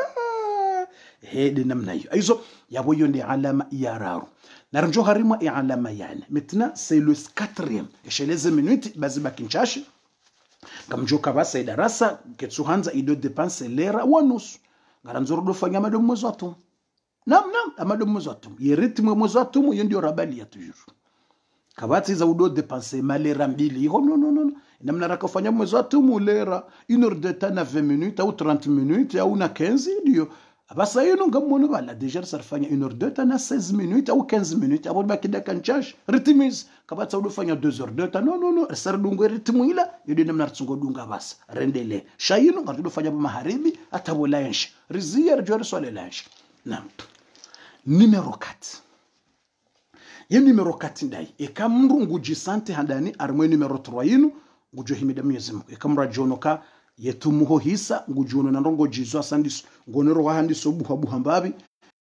hede namna hiyo hizo yabo yo ndi alama ya raru narjo harima alama yani maintenant c'est le 4e esheleze minute baziba kinchashi kamjoka basa darasa ketsuhanza ido depense lera wanusu ngaranzoro dofanya madomo mwezi watu nam amadomo mwezi watu ye ritme mwezi watu yo ndio rabali ya toujours kabati za udo depense malera mbili no namna rakafanya mwezi watu mulera 1 heure de temps na 20 minutes au 30 minutes au na 15 ndio basa yino ngamono bala deja sarfanya 1 heure de temps na 16 minutes au 15 minutes abo bakida kanchash ritmis kabata udofanya 2 heures de temps no sardungo ritmu ila yodi namna tsungo dunga basa rendele shayino ngatudofanya maharibi atabolansh rizier jor swale lansh Naam. Numero 4. Ye numero 4 ndai. Eka mru ngujisante handani armwe numero 3 yinu ngujo himida Mwenyezi Mungu. Eka mra jonoka yetumuho hisa ngujono na ndongo jizo asandiso ngonero wahandiso buha mbabi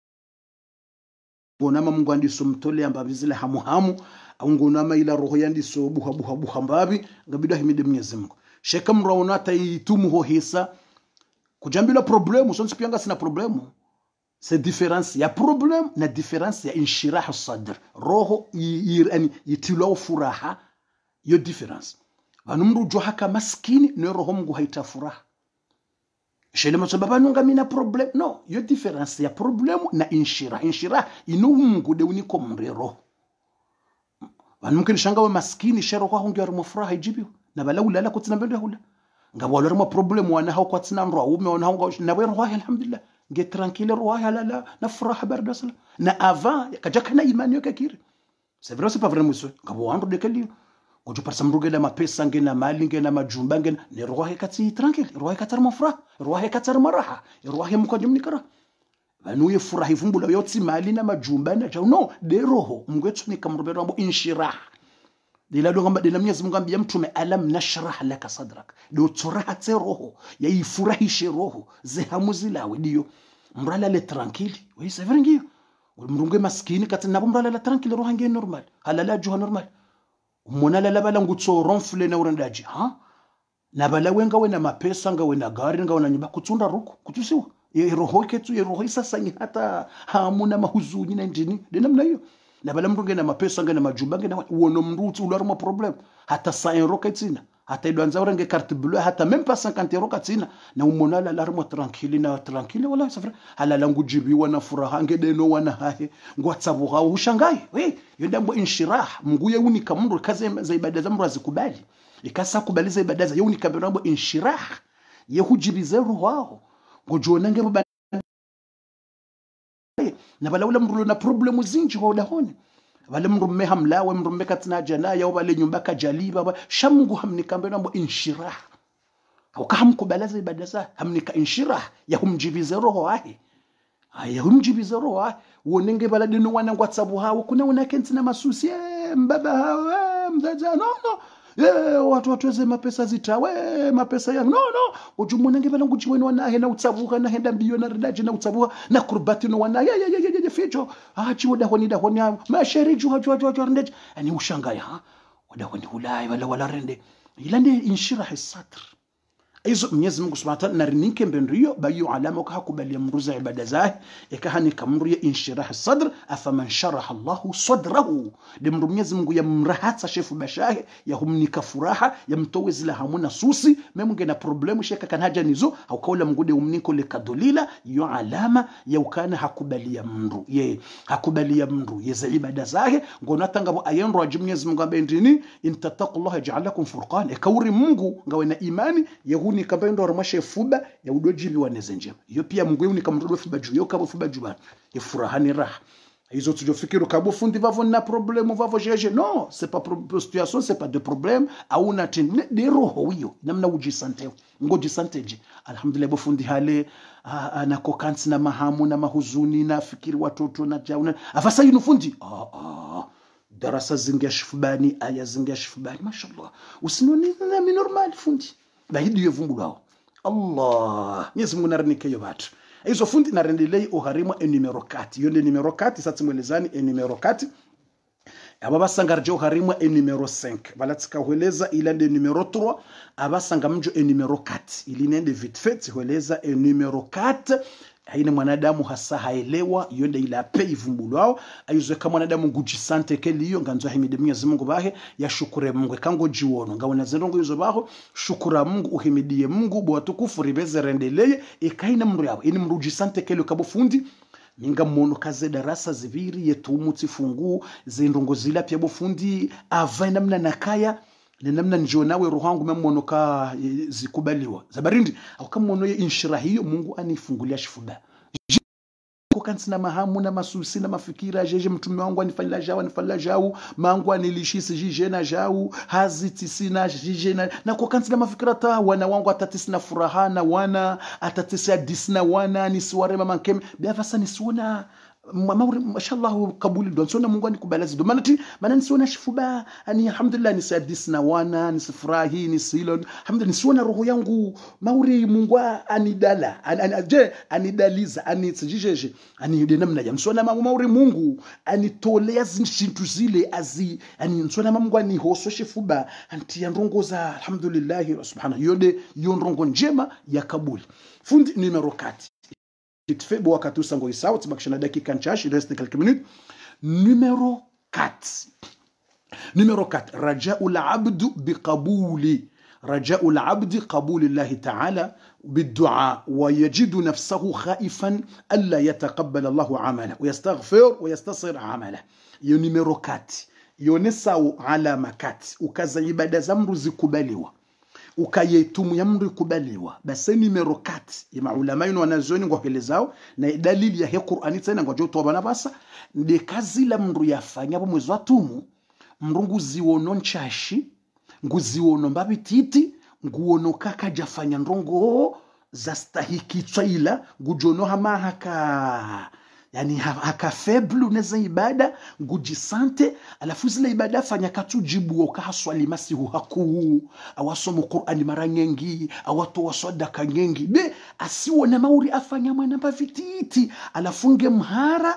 ngonama Mungu andiso mtole ambabi zile hamu au ngonama ila roho yandiso buha mbabi ngabida himida Mwenyezi Mungu. Sheka mra onata yitumuho hisa kujambila problemu sonsi pianga sina problemu. C'est différence ya problem na différence ya inshirah sadr roho yitilo furaha yo difference vanumru jo haka maskini ne roho Mungu haita furaha shele msababa nunga mina problem no yo difference ya problem na inshirah inu Mungu de uniko mrero vanumkini shanga wa maskini shero kwa hungi arimo furaha ijibiwa na bala ulala kutina mbele hula ngabo lormo problem wana hao kwatina nro ume wana hao na roho alhamdulillah nge tranquille roha la na furaha barda sala na avant kajakana imani yake kire c'est vrai c'est pas vraiment ça ngabo andro de kali ngojo par samruge la mapesa ngena mali ngena majumba ngena ne roha kati tranquille roha katar mafra roha katar maraha roha mukajumni kara vanuye furaha ivumbula yotsi mali na majumba na cha no de roho mngwetsu ni kamrubero ambo inshirah dila do ngamba dila Mwenyezi Mungu ambia mtume alam nashrah laka sadrak do tsorahate roho ya ifurahishe roho zehamu zilawe dio mrala le tranquille oui c'est vrai ngio mrunge maskini katina mrala la tranquille roho nge normal halala juha normal monala la bala ngutso ronfle na urandaji ha na bala wenga wena mapesa nga wena gari nga wena nyumba kutunda ruku kutusiwa roho ketu roho sasa ni hata hamuna mahuzuni na ndini de namna hiyo na bala mrunge na mapesa ngena majumba ngena uono mrutu ularma problem hata 100 euro katina hata idwanza urenge carte bleue hata même pas 50 euro katina na umonala larmo tranquille wala safra halala ngujibiwa na furaha ngedeno wana hahe ngwatsabuha ushangai we yondambo inshirah mnguye unika mndu kaze za ibada za mndu azikubali ikasa kubali za ibada za unika mndu inshirah yehujibize roho ngojona ngeba na bala ula mrulo na problemu zinji kwa udahoni wale mrumme hamlawe mrumme katina janaya wale nyumba kajaliba ba shamungu hamnika mbenambo inshirah au kahamkubalaza ibada za hamnika inshirah ya humjibize roho ahi aya humjibize roho ahi wonenge bala dinu wana ngwatsabu hawo kuna unakenti na masusi mbaba hawo mzaza no watu watuweze mapesa zitawe mapesa yangu no ujumunenge bala ngujiweni wanahe na utsabuka na henda mbiyo na ridaji na utsabuka na kurbati no wana fijo chiwo dahoni masheri juha rendeji ani ushangaya ha wadahoni hulai wala rende ilande inshirah sadr aizo Mwenyezi Mungu Subhanahu wa Ta'ala narinike mbendrio bayu alama ka hakubali mruza ibada zahi ekahani kamruye inshirah sadr afaman sharaha Allahu sadrahu de Mwenyezi Mungu ya mrahatsa shefu bashahe ya humnika furaha ya mtowezi la hamuna susi memnge na problemu sheka kan haja nizo au kaula mgude umniko le kadolila yo alama ya ukana hakubali ya mru ye hakubali ya mru ye za ibada zahi ngona tangabo ayenro Mwenyezi Mungu ambendini intattaqullaha yaj'alakum furqan ekawri Mungu ngawe na imani ni kabendo ramashe fuba ya udojibi waneze njema iyo pia Mungu ni kamrudo fuba juu yo kabo fuba juu ya furahani raha hizo tujofikiru kabo fundi vavo na problemu vavo jeje no c'est pas situation c'est pas de problème au na tin de roho hiyo namna ujisante ngoji santeje alhamdulillah bofundi hale na kokansi na mahamu na mahuzuni na fikiri watoto na jauna afasa yinu fundi darasa zingashfubani aya zingashfubani mashallah usinoni na mi normal fundi bahidi yevumbulao Allah Mwenyezi Mungu narinike yo batu hizo fundi narendelei uharima numero 4 yonde numero 4 satsimwelezani numero 4 ababasanga rjo uharima numero 5 balatika hueleza ilande numero 3 abasanga mjo numero 4 ilinende vite fait hueleza numero 4 haina mwanadamu hasa haelewa yonde ila pe ivumbulwao aizo kama mwanadamu ngujisante keliyo nganzo himide Mwenyezi Mungu bahe ya shukure Mungu kango jiwono ngabona zerongo yuzo baho shukura Mungu uhimidie Mungu bo watukufu ribeze rendeleye ikaina mru yabo ini mrujisante keliyo kabofundi ninga mono kaze darasa ziviri yetumutsi fungu zindongo zila pya bofundi ava namna nakaya ni namna njoo nawe rohangu memono ka zikubaliwa zabarindi au kama mono ye inshira hiyo Mungu anifungulia shifuba kukansina mahamu na masusi na mafikira jeje mtume wangu anifalla jao mangu anilishisi jije na jao haziti sina jije na kukansina mafikira ta wana wangu atatisina furaha na wana atatisia disna wana nisiware mama kem bia fasa nisiona mauri mashallah kabuli don sona Mungu anikubalazi do maana nisiona shifuba ani alhamdulillah nisadisna wana nisifurahi nisilon alhamdulillah nisiona roho yangu mauri Mungu anidala anidaliza anitsijije ani namna ya msona mauri Mungu anitolea zintu zile azi ani msona Mungu anihoso shifuba anti ndongoza alhamdulillah subhanahu yode yonrongo njema ya kabuli fundi numero 4 kitfebo wakati usango isao tibakisha na dakika nchashi reste quelques minutes. Numéro 4 raja'ul abdu biqabuli رجاء العبد قبول الله تعالى بالدعاء ويجد نفسه خائفا ألا يتقبل الله عمله ويستغفر ويستصر عمله. يو نميرو 4 يونساو على مكات ukaza ibada za mru zikubaliwa ukayetumu ya mru kubaliwa basi numero 4 ya maulama yenu wanazoni ngohelezao na dalili ya he Qur'ani tena ngojo tobana basa ndi kazi la mru yafanya bo mwezi watumu mrungu ziwono nchashi nguziwono mbabititi nguwono kaka jafanya ndongo za stahiki tsaila ngujono hama haka yani haka feblu neza ibada ngujisante alafu zile ibada fanya katujibu ukahaswali masihu haku awasomo Qur'ani mara nyingi awato wasodaka nyingi be asiwona mauri afanya mwana mbavititi alafu ngemhara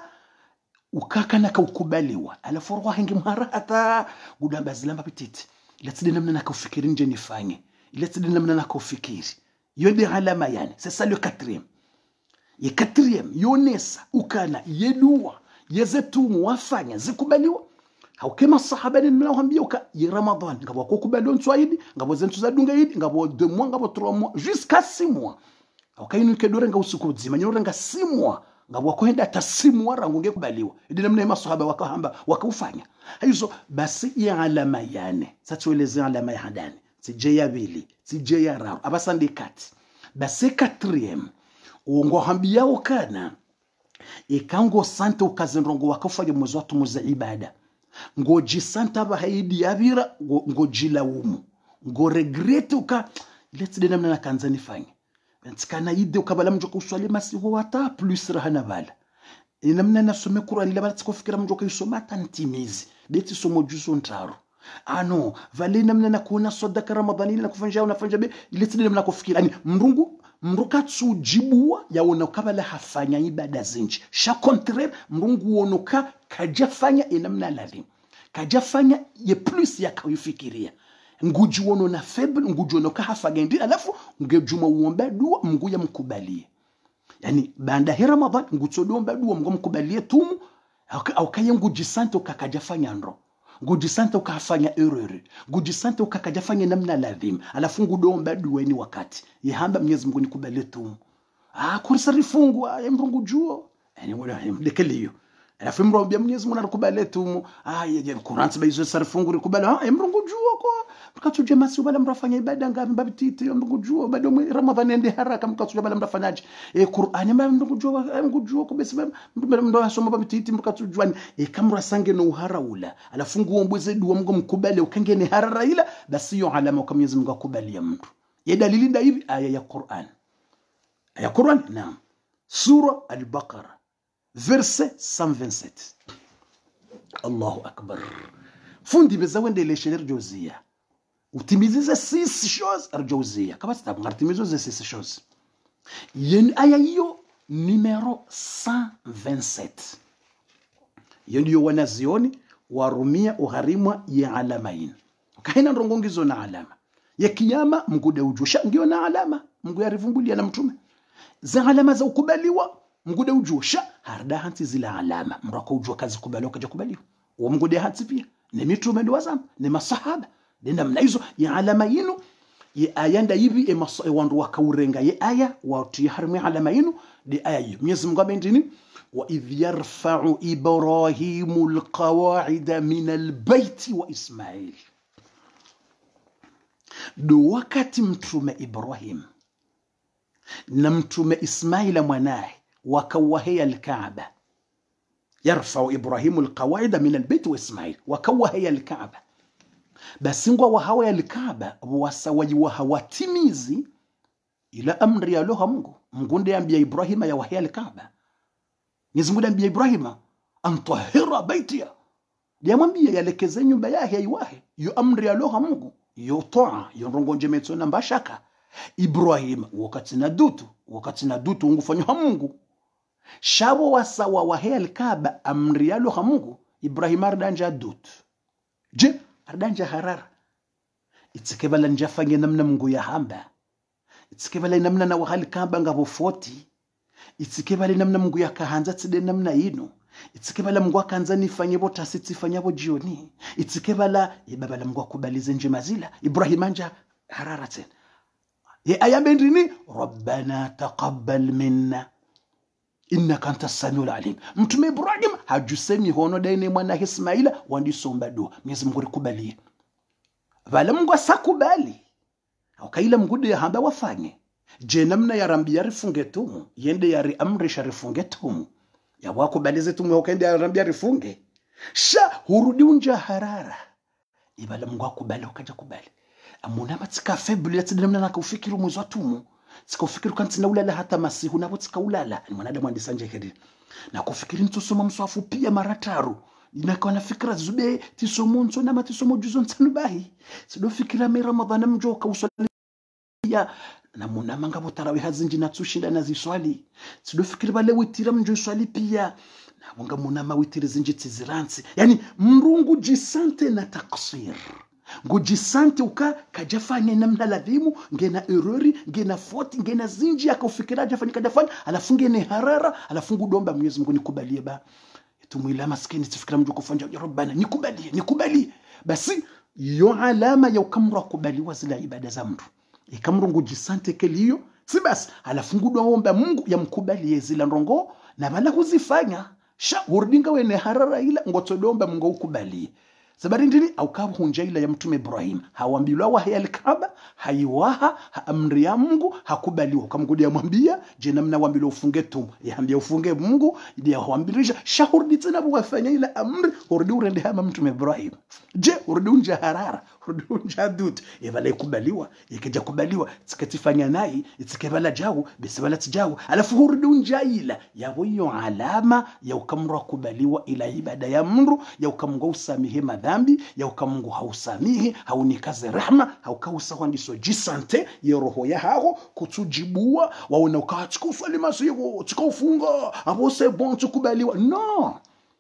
ukaka na ukubaliwa alafu roho hangi mhara hata gudamba zilamba bititi let's namna nakufikiri nje nifanye let's namna nakufikiri yode alama yani c'est ça le quatrième. Ye quatrième yonesa ukana yedua yezetumu wafanya zikubaliwa haukema sahaba ni mnaoambia uka ye Ramadan ngabo kukubaliwa nswaidi ngabo zentu za dunga yidi ngabo 2 mois ngabo 3 mois jusqu'à 6 mois aukainu kedore nga usiku zima nyora nga 6 mois ngabo kwenda hata 6 mois rangu ngekubaliwa idi namna masahaba wakahamba wakaufanya hizo basi ya alama yane satueleze alama ya hadani sije ya bili sije ya rao abasandi kati basi quatrième uongo hambia ukana ikango sante ukazendrongo wakafanya mwezi watu muza ibada ngoji santa bahaidi yabira ngojilaumu ngo regret uka let's de namna kanza nifanye ntikana yide ukabala mjoka uswali masiho wata plus rahana bala namna nasome Qur'ani labala tikofikira mjoka isoma tantimizi beti somo juzo ntaro ano vale namna nakuona sadaka Ramadhani na kufanya unafanya be let's de namna kufikira yani mrukatsu jibua yaona kabala hafanya ibada zinji sha contraire mrungu wonoka kajafanya inamna lazima kajafanya ye plus ya kufikiria nguji wono na faible nguji wono ka hafanya ndi alafu ngejuma uomba dua Mungu ya mkubalie yani banda hi Ramadhan ngutsodomba dua Mungu mkubalie tumu au kaya nguji santo kakajafanya ndo nguji santo ukafanya error nguji santo ukakajafanya namna lazima alafu ngudomba dua ni wakati yehamba Mwenyezi Mungu nikubalie tumu kurisarifungu mrungu juo yani ngoja ndekeliyo alafu mrombia Mwenyezi Mungu nakubalie tumu ye Qur'an sabayizo sarifungu rikubala mrungu juo kwa mkatuje masi bala mrafanya ibada ngapi babititi mrungu juo bado Ramadhan ende haraka mkatuje bala mrafanyaje Qur'an mrungu juo kwa basi ndo asoma babititi mkatujwani kamra sange no haraula alafu nguombweze dua Mungu mkubali ukangene harara ila basi yo alama kwa Mwenyezi Mungu akubalia mtu ya dalili nda hivi aya ya Qur'an naam sura al-Baqara verset 127 Allahu akbar fundi bezawende le shenir jozia utimizize 6 choses arjozia kama sitabu ngartimizo 6 choses yen aya hiyo numero 127 yendio wanazioni warumia uharimwa ya alamain kaina ndongongizo na alama ya kiyama mgude ujusha ndio na alama Mungu yarivumbulia na mtume za alama za ukubaliwa mgude ujusha harda hanti zila alama mrako ujua kazi kubaliwa kaja kubaliwa wa mgude hanti pia ni mitume ndio wazam ni masahaba ndio mna hizo ya alama yinu ya ayanda hivi wandu wakaurenga ya aya watu yaharmi alama yinu di aya hiyo Mwenyezi Mungu amendini wa idh yarfa'u ibrahimul qawa'ida min albayt wa ismail do wakati mtume Ibrahim na mtume Ismaila mwanae وكوهي الكعبة يرفع إبراهيم القواعد من البيت وإسماعيل وكوهي الكعبة بس ngwa wahawa ya Kaaba wasawaji wahawatimizi ila amri ya loha Mungu ndiye ambia Ibrahima ya wahia Kaaba Mwenyezi Mungu ambia Ibrahima antahira baitia diamwambia yalekeze nyumba yake aiwahe yo amri ya loha Mungu yo toa yo rongonje metso na mbashaka Ibrahima wakati na dutu ungufanya Mungu shabo wasawa wahia Kaaba amri ya loha Mungu Ibrahima ardanja dutu je ardanja harara itsikebala njafanye namna Mungu ya hamba itsikebala namna na wahali Kaaba ngabo 40 itsikebala namna Mungu ya kahanza tside namna ino itsikebala Mungu akanza nifanye bota sitifanya bo jioni itsikebala ibabala Mungu akubalize nje mazila Ibrahim anja harara tena ye ayambe ndini rabbana taqabbal minna innaka antas samiul alim mtume Ibrahim hajusemi hono daine mwana Ismaila wandisomba dua Mwenyezi Mungu rikubalie wala Mungu asakubali akaila Mungu ya hamba wafanye je namna ya rambia rifunge tumu yende ya amrisha rifunge tumu ya wakubalize tumu ukaende ya rambia rifunge sha hurudi unja harara ibala Mungu akubali ukaja kubali amuna matika febule ya namna nakufikiru mwezi wa tumu sikufikiru kanti na ulala hata masihu na wotika ulala ni mwanadamu andisanje kedi na kufikiri ntusoma mswafu pia marataru inakawa na fikra zube tisomo nso na matisomo juzo nsanubahi sido fikira me Ramadhana mjoka uswali ya na muna mangabo tarawe hazinji na tsushinda na ziswali sido fikira bale witira mjo swali pia na wanga muna mawitira zinji tiziransi yani mrungu jisante na taksir ngujisante uka kajafanya namna ladhimu ngena errori ngena foti ngena zinji akafikira jafanya kadafanya alafu ngene harara alafu ngudomba Mwenyezi Mungu nikubalie ba tumwila maskini tifikira mjo kufanya ya Rabbana nikubalie basi yo alama ya ukamra kubaliwa zile ibada za mtu ikamru ngujisante keliyo si basi alafu ngudomba Mungu yamkubalie zile ndongo na bala kuzifanya sha urdinga wene harara ila ngotodomba Mungu ukubalie sabari ndini au kabu hunjaila ya mtume Ibrahim hawambilwa wahia Kaaba haiwaha amri ya Mungu hakubaliwa kamgudi amwambia je namna wambilo ufunge tumu yaambia ufunge Mungu ndiye huambirisha shahurdi tena bwafanya ila amri urdi urende hama mtume Ibrahim je urdi unja harara urdi unja dut ibala kubaliwa ikija kubaliwa tikatifanya nai itikebala jawu bisibala tijawu alafu urdi unja ila yawiyo alama ya ukamra kubaliwa ila ibada ya Mungu ya ukamngo usamihe dhambi ya ukamungu hausamihi haunikaze rehma haukausa wandiso jisante ya roho ya hao kutujibua waona ukachika uswali masihu chika ufunga abo se bon tukubaliwa no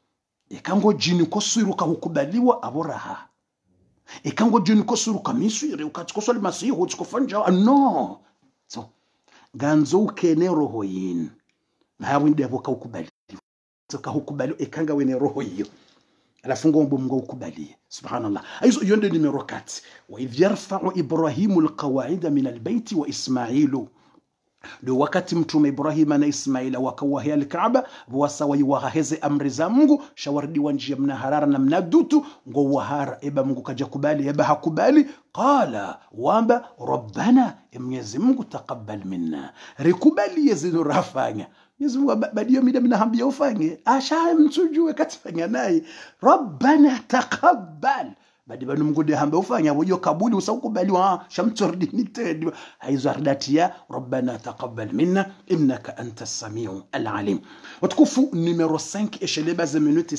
ikango jini kosiru kahukubaliwa aboraha ikango jini kosiru kamiswire ukachika uswali masihu chikufanja no so ganzo ukene roho yin na hawinde abo kahukubaliwa kahukubaliwa ikanga wene roho hiyo alafu ngombo Mungu ukubalie subhanallah aizo yonde numero 4 wa idh yarfa'u Ibrahimu alqawaida min albayt wa Ismailu do wakati mtume Ibrahima na Ismaila wakawahia Kaaba wasawa waheze amri za Mungu shawardi wanjia mna harara na mnadutu ngo wahara eba Mungu kaja kubali eba hakubali qala wamba rabbana Mwenyezi Mungu taqabbal minna rikubali yazinu rafanya Mwenyezi Mungu badio mida mnahambia ufanye asha msujue katifanya naye rabbana taqabbal badi banu Mungu de hamba ufanya bojo kabuli usakubaliwa shamtordi nited aizo ardatia rabbana taqabbal minna innaka antas samiu alalim watukufu numero 5 esheleba za minute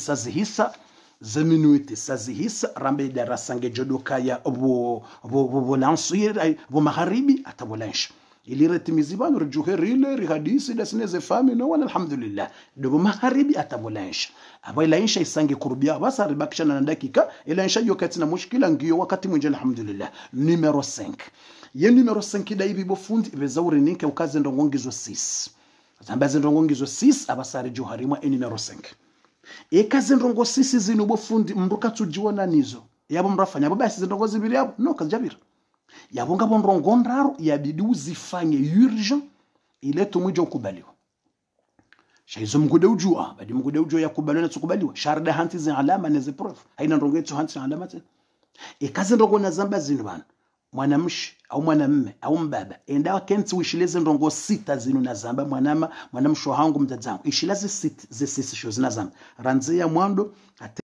sazihisa rambe darasa ngejodoka ya bo lansir bo magharibi atabolansha iliretimiziba rujuherile rihadisi dasineze fami no wala alhamdulillah dobo magharibi atabolansha aba ila insha isange kurubia basa ribakishana na dakika ila insha yokati na mushkila ngiyo wakati mwinje alhamdulillah numero 5 ye numero 5 daibi bofundi bezauri ninke ukaze ndongongizo 6 zambaze ndongongizo 6 abasari juharimwa numero 5 ekaze ndongo 6 zinu bofundi mruka tujiona nizo yabo mrafanya baba basi ndongo zibiri yabo no kazjabira yabonga bonrongo ndaro yabidi uzifanye urgent ile tumuje ukubaliwa shaizo mgude ujua badi mgude ujua yakubaliwa na tukubaliwa sharda hanti za alama na ziprof haina ndongo yetu hanti alama te ikaze ndongo na zamba zinu bana mwanamshi au mwanamme au mbaba enda kenzi uishileze ndongo 6 zinu na zamba mwanamsho hangu mtazangu ishilaze 6 ze sho zina zamba ranzia mwando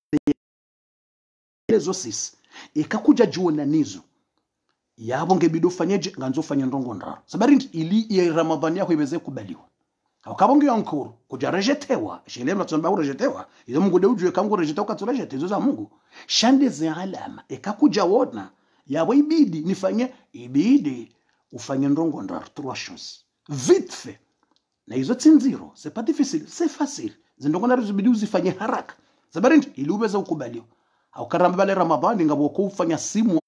atelezo 6 ikakuja juona nizo yabo ngebido fanyeje nganzo fanya ndongo ndaro sabari ili ya Ramadhani yako iweze kubaliwa au kabonge yankuru kuja rejetewa shile mnatsamba rejetewa izo Mungu deujwe kangu rejetewa katurejete izo za Mungu shande za alama ikakuja wona yabo ibidi ufanye ndongo ndaro 3 choses vite fait na hizo tinziro c'est pas difficile c'est facile zindongo ndaro zibidi uzifanye haraka sabari ili uweze ukubaliwa au karamba bale Ramadhani ngabo kufanya simu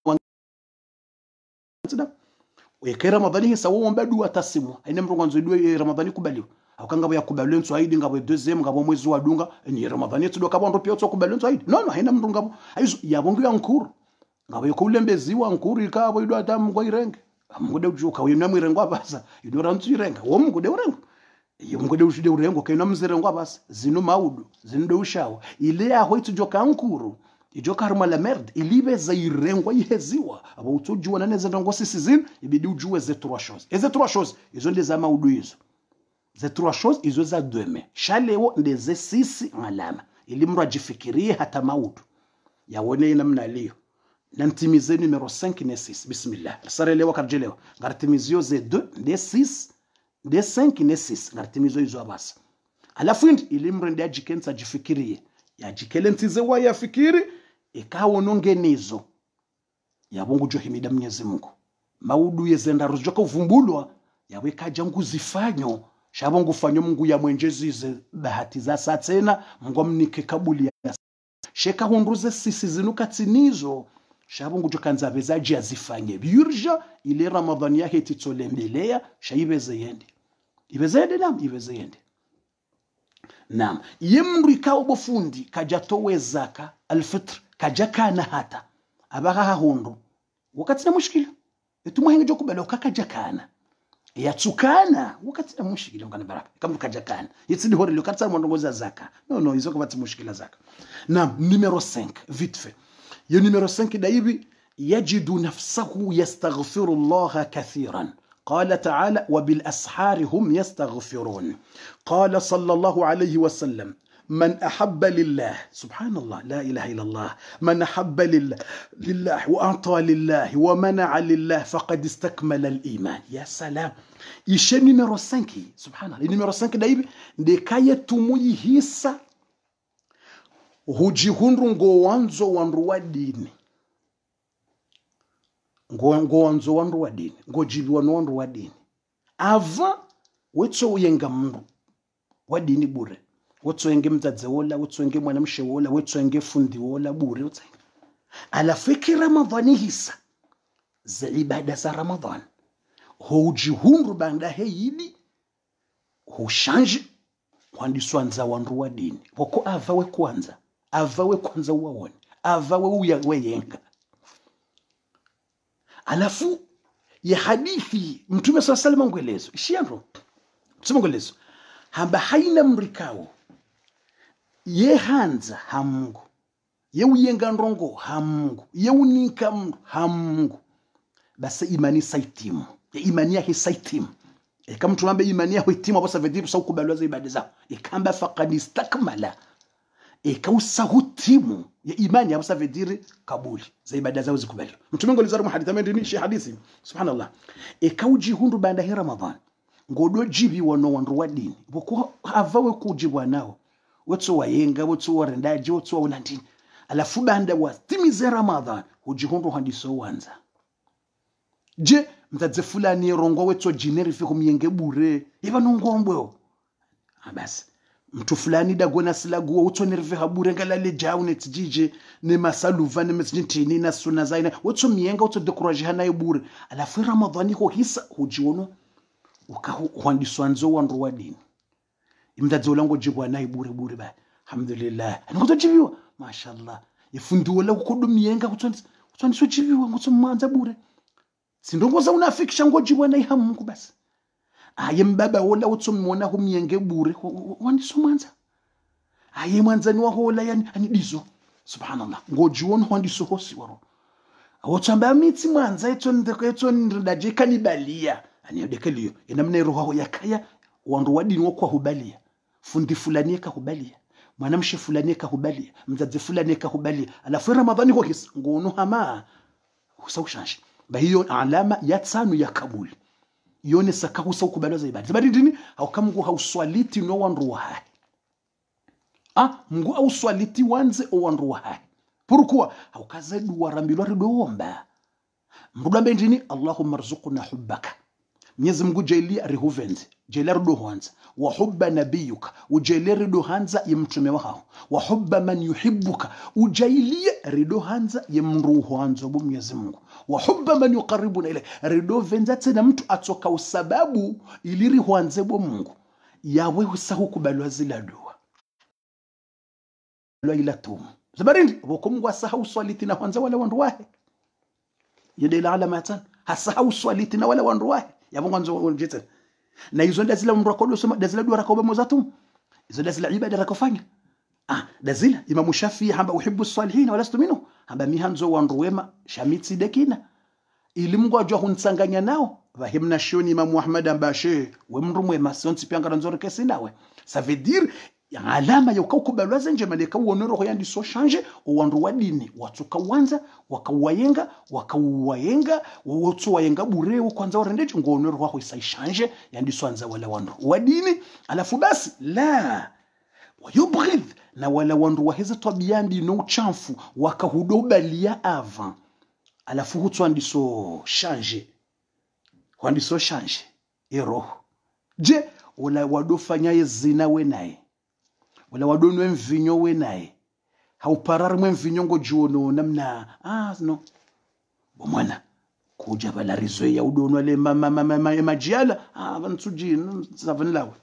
wekera Ramadhani sawa womba dua tasimu aine mrongo nzidwe Ramadhani kubaliwa akanga ya kubaliwa nswaidi ngabo deuxième ngabo mwezi wa dunga ni Ramadhani tudo kabondo pia kubaliwa nswaidi no haina mrongo aizo yabongo yankuru ngabo yokulembeziwa nkuru ikabo idwa tamu kwa irenge amude ujuka wena mwirengo abasa idora ntsirenga wo mugude urengo iyo mugude ujude urengo kaina mzirengo abasa zino maudu zindo ushawo ile aho itujoka nkuru ijoka haruma la merde ilibe za irengo iheziwa abo utujua na neza ndongo sisi zin ibidi ujue ze 3 choses eze 3 choses izo ndeza maudu hizo ze 3 choses izo za deme shalewo ndeze sisi ngalama ili mrajifikirie hata maudu yaone namna leo nantimize numero 5 ne 6 bismillah sarelewa karjelewa ngartimizio ze 2 de 6 de 5 ne 6 ngartimizo hizo abasa alafu ili mrende ajikenza jifikirie yajikele ntize wa yafikiri ikawo nongenizo yabongo johimida Mwenyezi Mungu maudu yezenda rujoka uvumbulwa yawe kaja nguzifanyo shabongo fanyo Mungu ya mwenjezize bahati za satena Mungu mnike kabuli ya sheka hunduze sisi zinuka tinizo shabongo jokanza bezaji azifanye birja ile Ramadhani yake titsolemdelea shaibeze yende ibeze yende Naam, yemri kao bofundi kaja towe zaka alfitr kaja kana hata abaga hondo wakati na mushkila etumuhenge jo kubala kakaja kana yatsukana wakati na mushkila ngana baraka kama kaja kana yitsidi hore lo katsa mondongoza zaka no izo kwa mushkila zaka. Naam, numero 5 vite fait ya numero 5 daibi yajidu nafsahu yastaghfiru Allah kathiran. قال تعالى وبالأسحار هم يستغفرون. قال صلى الله عليه وسلم من أحب لله سبحان الله لا إله إلا الله من أحب لله وأعطى لله ومنع لله فقد استكمل الإيمان. يا سلام يشي نمرو 5 سبحان الله نمرو 5 دايب ndekaye tumuyihisa hujihundu wanzo wanruwa dini wanzo wandu wa dini jibiwa no wandu wa dini ava wetso uyenga mndu wa dini bure wetso yenge mtadze wola wetso yenge mwanamshe wola wetso yenge fundi wola bure wetso ala fikri Ramadhani hisa za ibada za Ramadhan hujihundu banda heyidi hushanji kwandiswanza wandu wa dini wako avawe kwanza uwaone avawe uyawe yenga. Alafu ya hadithi Mtume sallallahu alayhi wasallam ngwelezo ishiandro ngwelezo hamba haina mrikao ye hanza hamungu ye uyenga ndrongo hamungu ye unika hamungu basi imani saitimu ya imani yake saitimu kama tunaomba imani yake itimu hapo savediru sa kubalwa za ibada zao ikamba faqad istakmala ikausa hutimu ya imani hapo savediri kabuli za ibada zao zikubaliwa. Mtume ngolizaru hadithi amendini shi hadithi subhanallah ikauji hundu banda hi Ramadhan ngodo jibi wano wandu wa dini boko avawe kujibwa nao wotso wayenga wotso warendaji wotso ulandini alafu banda wa timize Ramadhan hujihundu hadiso wanza je mtadze fulani rongo wetso jineri fiko miyenge bure iba nongombo abasi mtu fulani dagona silaguwa utso nerve habure ngalale jaune tijije ne masaluva ne mesjintini na sunna zaina utso miyenga utso decourage hana bure alafu Ramadhani ko hisa hujiono ukahwandiswanzo wandu wa dini imdadzola ngo jibwa nayi bure ba alhamdulillah ngoto jibiwa mashallah ifunduola ukodo miyenga utso jibiwa ngotso manza bure sindongoza unafikisha ngo jibwa nayi hamungu basi aye mbaba wola utso mwona ko miyenge bure wandisumanza aye mwanzani wa hola yani anidizo subhanallah ngojiwona wandiso hosi waro awotamba mitsi mwanza eto ndaje kanibalia ani odekeliyo enamne roho yakaya wandu wadini wokwa hubalia fundi fulani kahubalia mwanamshe fulani kahubalia mzazi fulani kahubalia alafu Ramadhani kwa kisa ngono hama usaushanje bahiyo alama ya tano ya kabuli yone sakahusa ukubaliwa za ibada zabari dini au kamungu hauswaliti no wandu wahai mungu hauswaliti wanze o wandu wahai pourquoi au kazedu warambilwa ridomba mrudambe dini Allahumma rzuqna hubbaka Mwenyezi Mungu jailia rihuvenzi jailia rido hanza wa hubba nabiyuka ujailia rido hanza yemtume wao wa hubba man yuhibbuka ujailia rido hanza yemruhu hanza bu Mwenyezi Mungu wa hubba man yuqarribuna ile rido venza tena mtu atoka usababu iliri hanze bu Mungu yawe usahu kubalwa zila dua la ila tum zabarindi bokumgu asahu swalitina hanza wala wandu wahe yende ila alamatan hasahu swalitina wala wandu wahe yabonganzo unjeta na hizo ndazila mrakodo sema ndazila dua rakoba mozatum hizo ndazila ibada rakofanya ndazila Imam Shafi'i hamba uhibbu salihin wala stuminu hamba mihanzo wandu wema shamitsi dekina ili Mungu ajua hunsanganya nao vahimna shoni Imam Ahmad ambashe we mndu mwema sonti pianga nzoro kesi nawe ça veut dire ya alama ya ukaukubalwa zenje maleka uonoro ho yandi so change uwandu wadini watuka wanza wakauwayenga wotu wayenga bure kwanza warendeje ngoonoro ho isa change yandi so anza wala wandu wadini alafu basi la wayubghid na wala wandu waheza tabiandi no uchamfu wakahudobalia avant alafu hutu andi so change eroho je wala wadofanya zina we naye wala wadonwe mvinyo we naye hauparari mwe mvinyo ngo juono namna no bomwana kuja bala rizwe ya udonwa le majiala bantuji zavanlawe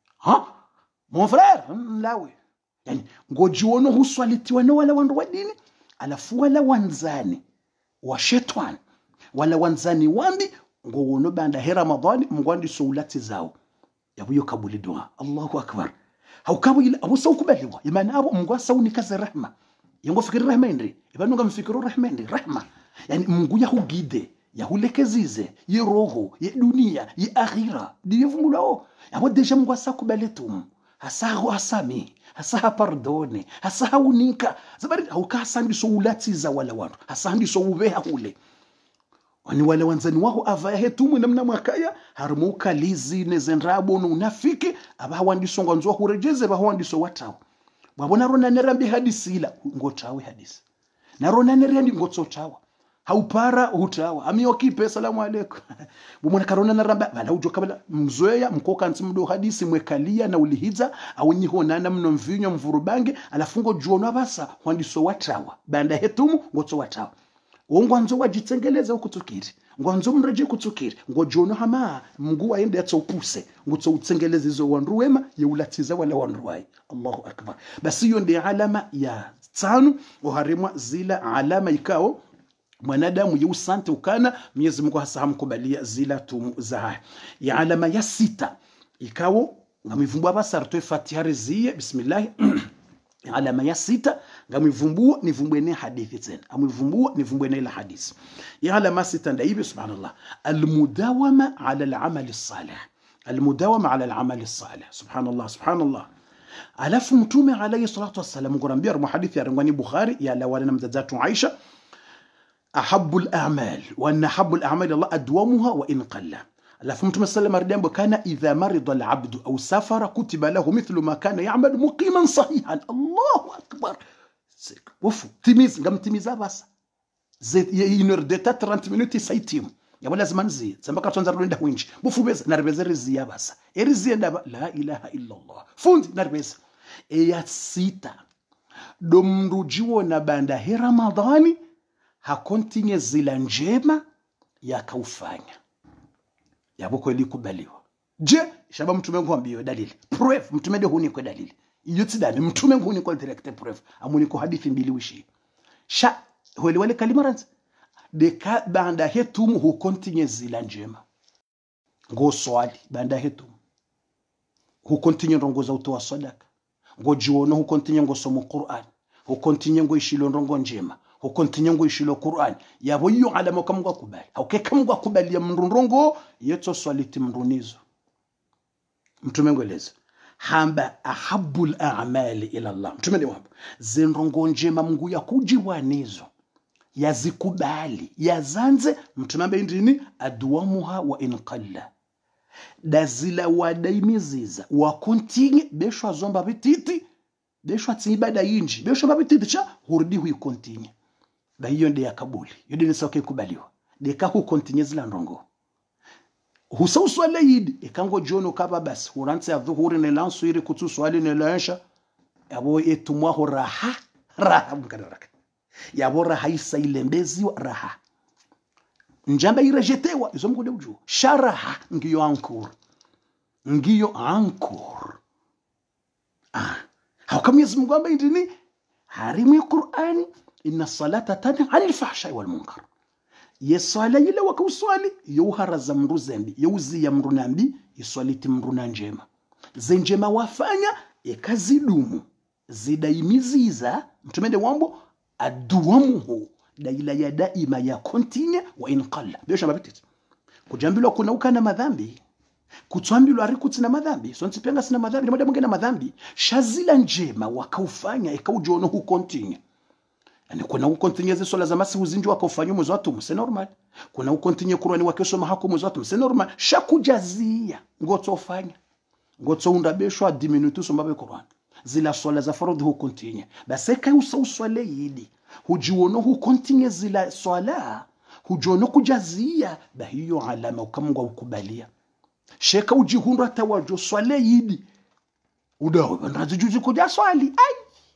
mon frère lawe yani ngo juono huswalitiwa no wala wandu wadini alafu wala wanzani wa shetani wala wanzani wambi ngo wono banda he Ramadhani mngwandi soulati zao yabuyo kabuli dua Allahu akbar haukabu ila abu saukubaliwa imani abo Mungu sauni kaza rahma yango fikiri rahma ndri ibanunga mfikiru rahma ndri rahma yani Mungu yahugide yahulekezize ye roho ye dunia ye akhira divungulao yabo deja Mungu asakubaletum hasahu asami hasaha pardone hasaha unika zabari haukasandi soulati za wala watu hasandi so ubeha ule wani wale wanzani wao avahe tumu namna mwakaya harmuka lizi nezenrabo no unafiki abawandi songo nzo hurejeze bahawandi so watao babona rona nerambi hadisi ila ngotawe hadisi na rona nerendi ngotsotawa haupara hutawa amiokipe salamu alaykum bumona karona naramba bala ujo kabla mzoea mkoka nsimdo hadisi mwekalia na ulihiza awinyiho nana mno mvinyo mvurubange alafungo juono abasa hwandiso watawa banda hetumu ngotso watawa ngwanzo wajitsengeleza ukutukiri ngwanzo mreje kutukiri ngojono hama Mungu aende atsopuse ngotso utsengeleza izo wandu wema yeulatiza wala wandu wai Allahu akbar basi hiyo ndio alama ya tano uharimwa zila alama ikao mwanadamu yusante ukana Mwenyezi Mungu hasamkubalia zila tumu za ya alama ya sita ikao ngamivumbua basarto Fatiha riziye bismillah alama ya sita ngamivumbua nivumbwene hadithi tena amivumbua nivumbwene ila hadithi ya alama sita ndaibi subhanallah almudawama ala al-amal as-salih almudawama ala al-amal as-salih subhanallah alafu mtume alayhi salatu wassalam ngorambia rumu hadithi ya rangwani Bukhari ya lawala na mzazatu Aisha ahabbu al-a'mal wa anna habbu al-a'mal Allah adwamuha wa in qalla alafu mtume sallallahu alayhi wasallam kana idha marida al-'abdu aw safara kutiba lahu mithlu ma kana ya'mal muqiman sahihan Allahu akbar wofu timiz ngamtimiza basa une heure de 30 minutes saitim ya wala zamanzi sambaka tonza rwenda winji wofu beza narbeza rizia basa erizia ndaba la ilaha illa Allah fundi narbeza ya sita domrujiwo na banda he Ramadhani hakontinye zila njema yakaufanya yabo kweli kubaliwa je shaba mtume ngwambie dalili proof mtume ndio huni kwa dalili yutsidani mtume nguni kwa direct proof amuni kwa hadithi mbili wishi sha wale kalimaranz de ka banda hetum hu kontinye zila njema ngo swali banda hetum hu kontinye rongoza utoa sadaka ngo jiwono hu kontinye ngo somo Qur'an hu kontinye ngo ishilo rongo njema ukontinye ngo ishilo Qur'an yabo iyo alama kamgwa kubali au ke kamgwa kubali ya mrunrongo yeto swaliti mrunizo mtume ngweleza hamba ahabul a'mali ila Allah mtume ni wapo zinrongo njema Mungu ya kujiwanizo yazikubali yazanze mtume ambaye ndini adwamuha wa inqalla dazila wadaimiziza wa kontinye beshwa zomba bititi beshwa tsibada yinji beshwa babititi cha hurudi hui kontinye ba hiyo ndiye yakabuli yodi ni soke kubaliwa deka hu kontinye zila ndongo husawswale yidi ikango jono kaba bas huranse ya dhuhuri ne lansu iri kutu swali ne lansha yabo etumwa ho raha mkadaraka yabo raha isa ilembezi wa raha njamba irejetewa izo mkude uju sharaha ngiyo ankor hauka Mwenyezi Mungu ambaye ndini harimu Qur'ani inna salata tanha 'anil fahsha'i wal munkar yeswala ile wakauswali yuharaza mru zembi yuzi ya mru nambi iswaliti mru na njema zenjema wafanya ikazidumu zidaimiziza mtumende wambo aduamuhu daila ya daima ya kontinye wa inqalla besha mabititi kujambilwa kuna ukana madhambi kutwambilwa ari kutina madhambi so ntipenga sina madhambi ni madamu ngena madhambi shazila njema wakaufanya ikaujono hu kontinye yani kuna ukontinye ze swala za masi uzinji wakaufanya mwezi watu mse normal kuna ukontinye Qur'ani wakesoma hako mwezi watu mse normal shakujazia ngoto ufanya ngoto undabeshwa 10 minutos sombabe Qur'an zila swala za faradhi hu kontinye basi kai usawswale yidi hujiwono hu kontinye zila swala hujono kujazia bahiyo alama ukamngwa ukubalia sheka ujihundu hata wajo swale yidi udawo ndazijuzi kuja swali ai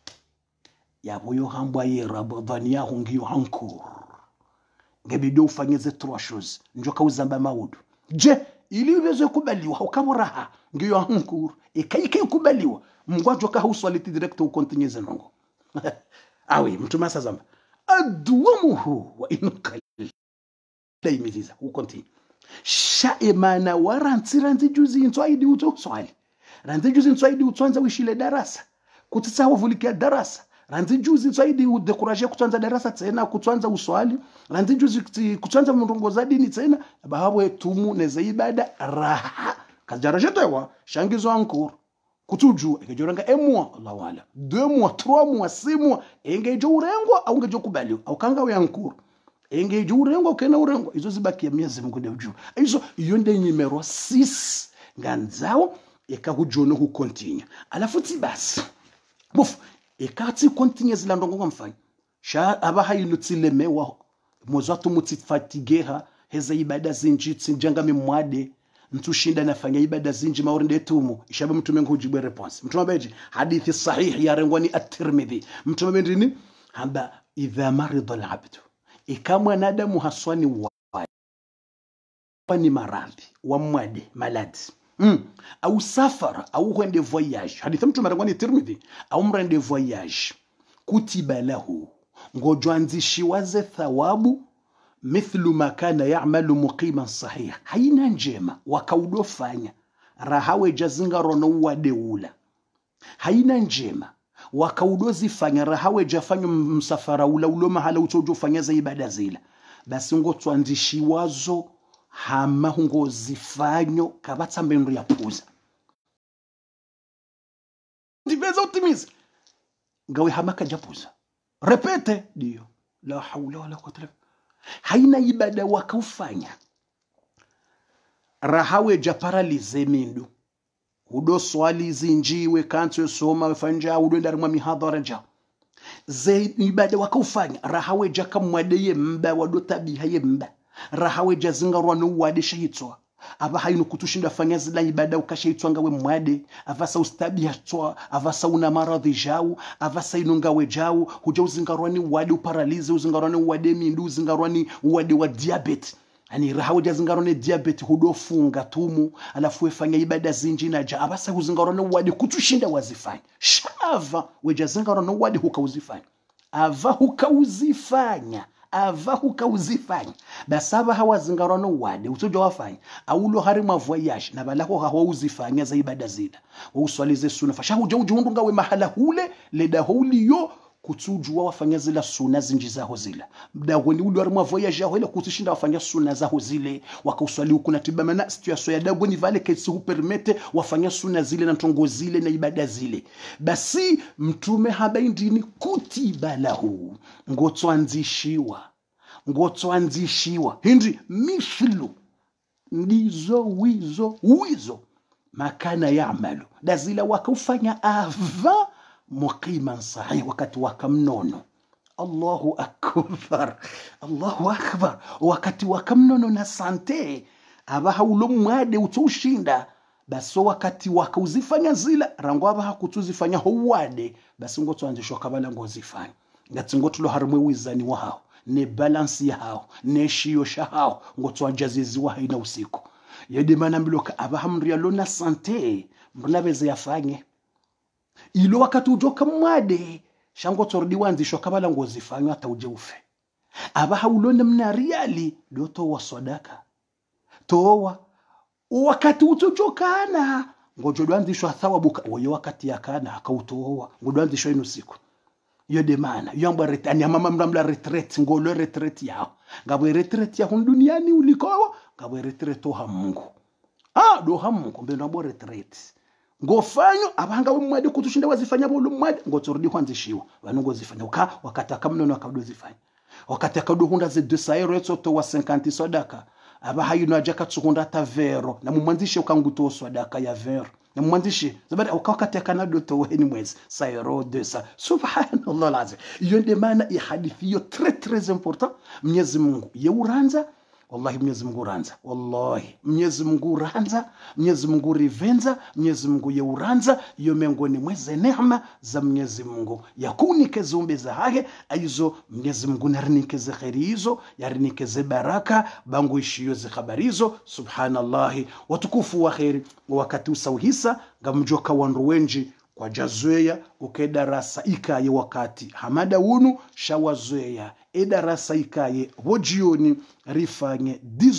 yaboyo hambwa ye rabadhani ya hungiyo hankur ngebido ufanyeze 3 choses njoka uzamba maudu je ili uweze kubaliwa ukamuraha ngiyo hankur ikaike kubaliwa mngwajo ka uswaliti direct ukontinyeze nongo awi mtu masa zamba adwamuhu wa inqal daimiziza ukontinye shaimana warantsiranzi juzi intwaidi uto swali ranzi juzi intwaidi utwanza wishile darasa kutisa wavulikia darasa ranzi juzi intwaidi udekuraje kutwanza darasa tena kutwanza uswali ranzi juzi kutwanza mrongoza dini tena bahabwe tumu neze ibada raha kajarajetewa shangizo ankor kutuju ekejoranga emwa Allah wala 2 mois 3 mois 6 mois engejo urengwa au ngejo kubaliwa au kanga we ankor engeje urengo kena urengo izo zibaki ya Mwenyezi Mungu ndeju izo iyo nde numero 6 nganzao ekahujono hu continue alafu tibasi buf ekati continue zila ndongo mfanya sha abaha ilutilemewa mozatu mutifatigeha heza ibada zinjitsi njanga mimwade mtushinda nafanya ibada zinji maurinde tumu ishaba mtume ngujibu response mtume beji hadithi sahih ya rengwani at-Tirmidhi mtume bendini hamba idha marida al-abdu ikamwa nadamu haswani wani maradhi wa mwade maladi au safara au rende voyage hadithi mtu marangwani Tirmidhi au mrende voyage kutiba lahu ngojwanzishi waze thawabu mithlu ma kana ya'malu muqiman sahih haina njema wakaudofanya rahawe jazinga rono wadeula haina njema wakaudozi fanya rahawe jafanya msafara ula ulo mahala utojo fanya za ibada zila basi ngo twandishi wazo hama ngo zifanyo kabatsa mbendo ya puza ndiveza utimiza ngawe hama kajapuza repete dio la hawla wala quwwata haina ibada wakaufanya rahawe japaralize mindu udo swali zinjiwe kanto soma fanja udo ndarima mihadhara ja ze ibada wakaufanya rahawe jakamwadeye mba wado tabiha ye mba rahawe jazingarwa no wade shayitwa aba hayino kutushinda fanya zila ibada ukashayitwa ngawe mwade avasa ustabiha twa avasa una maradhi jau avasa inongawe jau huja uzingarwa ni wade uparalize uzingarwa ni wade mindu uzingarwa ni wade wa diabetes ani rahawe jazingarone diabetes hudofunga tumu alafu efanya ibada zinji na ja abasa uzingarone wadi kutushinda wazifanya shava wejazingarone wadi hukauzifanya ava hukauzifanya basaba hawazingarone wadi utojo wafanya aulo hari mwa voyage na balako hawuzifanya za ibada zida uswalize sunna fasha huja ujundu ngawe mahala hule leda huliyo kutujua wafanya zila suna zinji zaho zila mdagoni uli warimwa voyage yaho ile kutishinda wafanya suna zaho zile wakauswali huku na tibamana situation ya dagoni vale kesi hupermete wafanya suna zile na ntongo zile na ibada zile basi mtume habaindini kutiba lahu ngotwanzishiwa hindi mithlu ndizo wizo makana ya'malu dazila wakaufanya ava muqiman sahih wakati wakamnono Allahu akbar wakati wakamnono na sante abaha ulomwade utoshinda baso wakati wakauzifanya zila rango abaha kutuzifanya howade basi ngotwanzishwa kabala ngozifanya ngatsingotulo harimwe wizani wao ne balance yao ne shiyo shao ngotwajazizi wa haina usiku yedi manambiloka abahamria lona sante mrunabeze yafanye ilo wakati ujoka mwade shango tordi wanzishwa kabala ngozifanywa hata uje ufe abaha ulona mnariali doto wa sadaka towa wakati utojokana ngojodwanzishwa thawabuka woyo wakati yakana akautowa ngodwanzishwa ino siku yode mana yamba retani mama mramla retreat ngolo retreat yao ngabwe retreat ya duniani ulikowa ngabwe retreat to hamungu do hamungu mbendo abo retreat ngofanyo abanga umwade kutushinda wazifanya bolo mwade ngotorudi kwanzishiwa banongo zifanya wakati akamnono akadozifanya wakati akadohunda ze 200 euro to wa 50 sadaka abahayino ajaka tsukunda tavero na mumwanzishe ukanguto sadaka ya vero na mwanzishi zabada wakati akanado to weni mwezi sayro desa subhanallah alazim yonde maana i hadithi hiyo très important Mwenyezi Mungu yeuranza wallahi Mwenyezi Mungu ranza wallahi Mwenyezi Mungu ranza Mwenyezi Mungu rivenza Mwenyezi Mungu yeuranza iyo mengoni mweze neema za Mwenyezi Mungu yakunike zombe za hage aizo Mwenyezi Mungu narinike khairi hizo yarinike baraka bangu ishiyo habari hizo subhanallah watukufu wa khairi wakati usauhisa ngamjoka wandu wenji kwa jazweya ukedarasa ikaye wakati hamada wunu shawazweya edarasa ikaye wojioni rifanye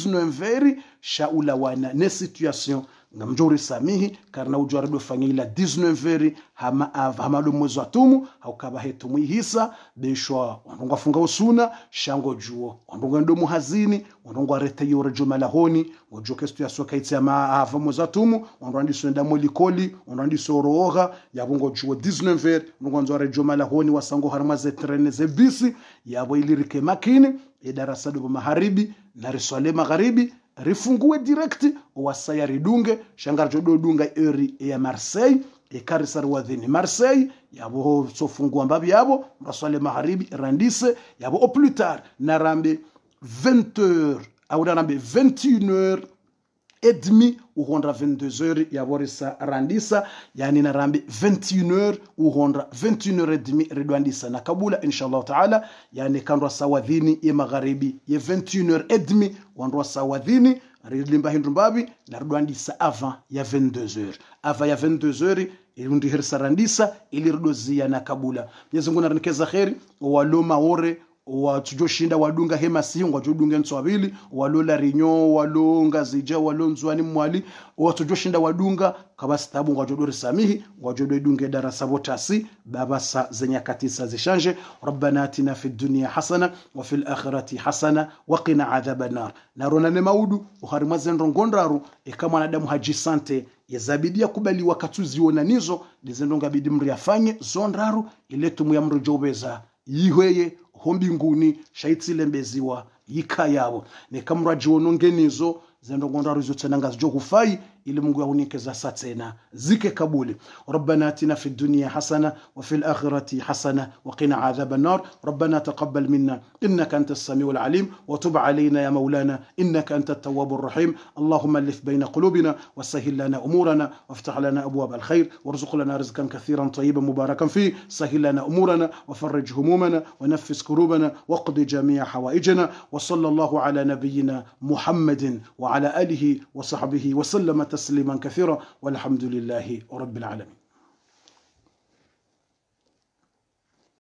19 shaula wana ne situation ngamjori samihi karna ujwarido fanyila 19 hamado mwezi wa tumu haukaba hetu mwihisa beshwa wandonga funga usuna shango juo wandonga ndo muhazini wandonga rete yore jomalahoni wajoke situation kaiti ama ava mwezi wa tumu wandonga sonda molikoli wandonga sorooga yabongo juo 19 wandonga nzore jomalahoni wasango harmaze trene ze bisi yabo ilirike makini edarasa do maharibi na riswale magharibi rifungue direct wasaya ridunge shangar jodo dunga eri ya Marseille e karisar wadhini Marseille yabo sofungua mbabi yabo raswale magharibi randise yabo au plus tard narambe 20h au narambe 21h et demi ou rondra 22h yaborisa randisa yani narambe 21h ou rondra 21h et demi redwandisa na Kabula inshallah taala yani kandwa sawadhini ya magharibi ya 21h et demi wandwa sawadhini ridlimba hindumbabi na redwandisa avant ya 22h avant ya 22h ilundi hirsa randisa ili ridozia na Kabula Mwenyezi Mungu nanikeza khairi waloma ore watujoshinda wadunga hema sihingwa jodunga nswabili walola rinyo walonga zija walonzwani mwali watujoshinda wadunga kama stabu ngwajodori samihi ngwajodori dunge darasa botasi babasa zenyakati sa zishanje rabbana atina fid dunya hasana wa fil akhirati hasana wa qina adhaban nar narona ne maudu uharima zendo ngondaru kama wanadamu haji sante yazabidia kubali wakatuziona nizo lizendo ngabidi mri afanye zondaru iletu ya mrujobeza yihweye hombinguni shaitsile mbeziwa yikayabo nekamuraji wonongenizo zendo ngondaro zotsenanga zjokufai ili Mungu yahunikeza satsena zike kabuli rabbana atina fid dunya hasana wa fil akhirati hasana wa qina adhaban nar rabbana taqabbal minna innaka antas samiul alim wa tub alayna ya maulana innaka antat tawwabur rahim allahumma alif bayna qulubina wa sahhil lana umurana waftah lana abwab alkhair warzuq lana rizqan kathiran tayyiban mubarakan fi sahhil lana umurana wa farrij humumana wa naffis kurubana waqdi jami'a hawaijana wa sallallahu ala nabiyyina muhammadin wa ala alihi wa sahbihi wa sallama تسليما كثيرا والحمد لله رب العالمين.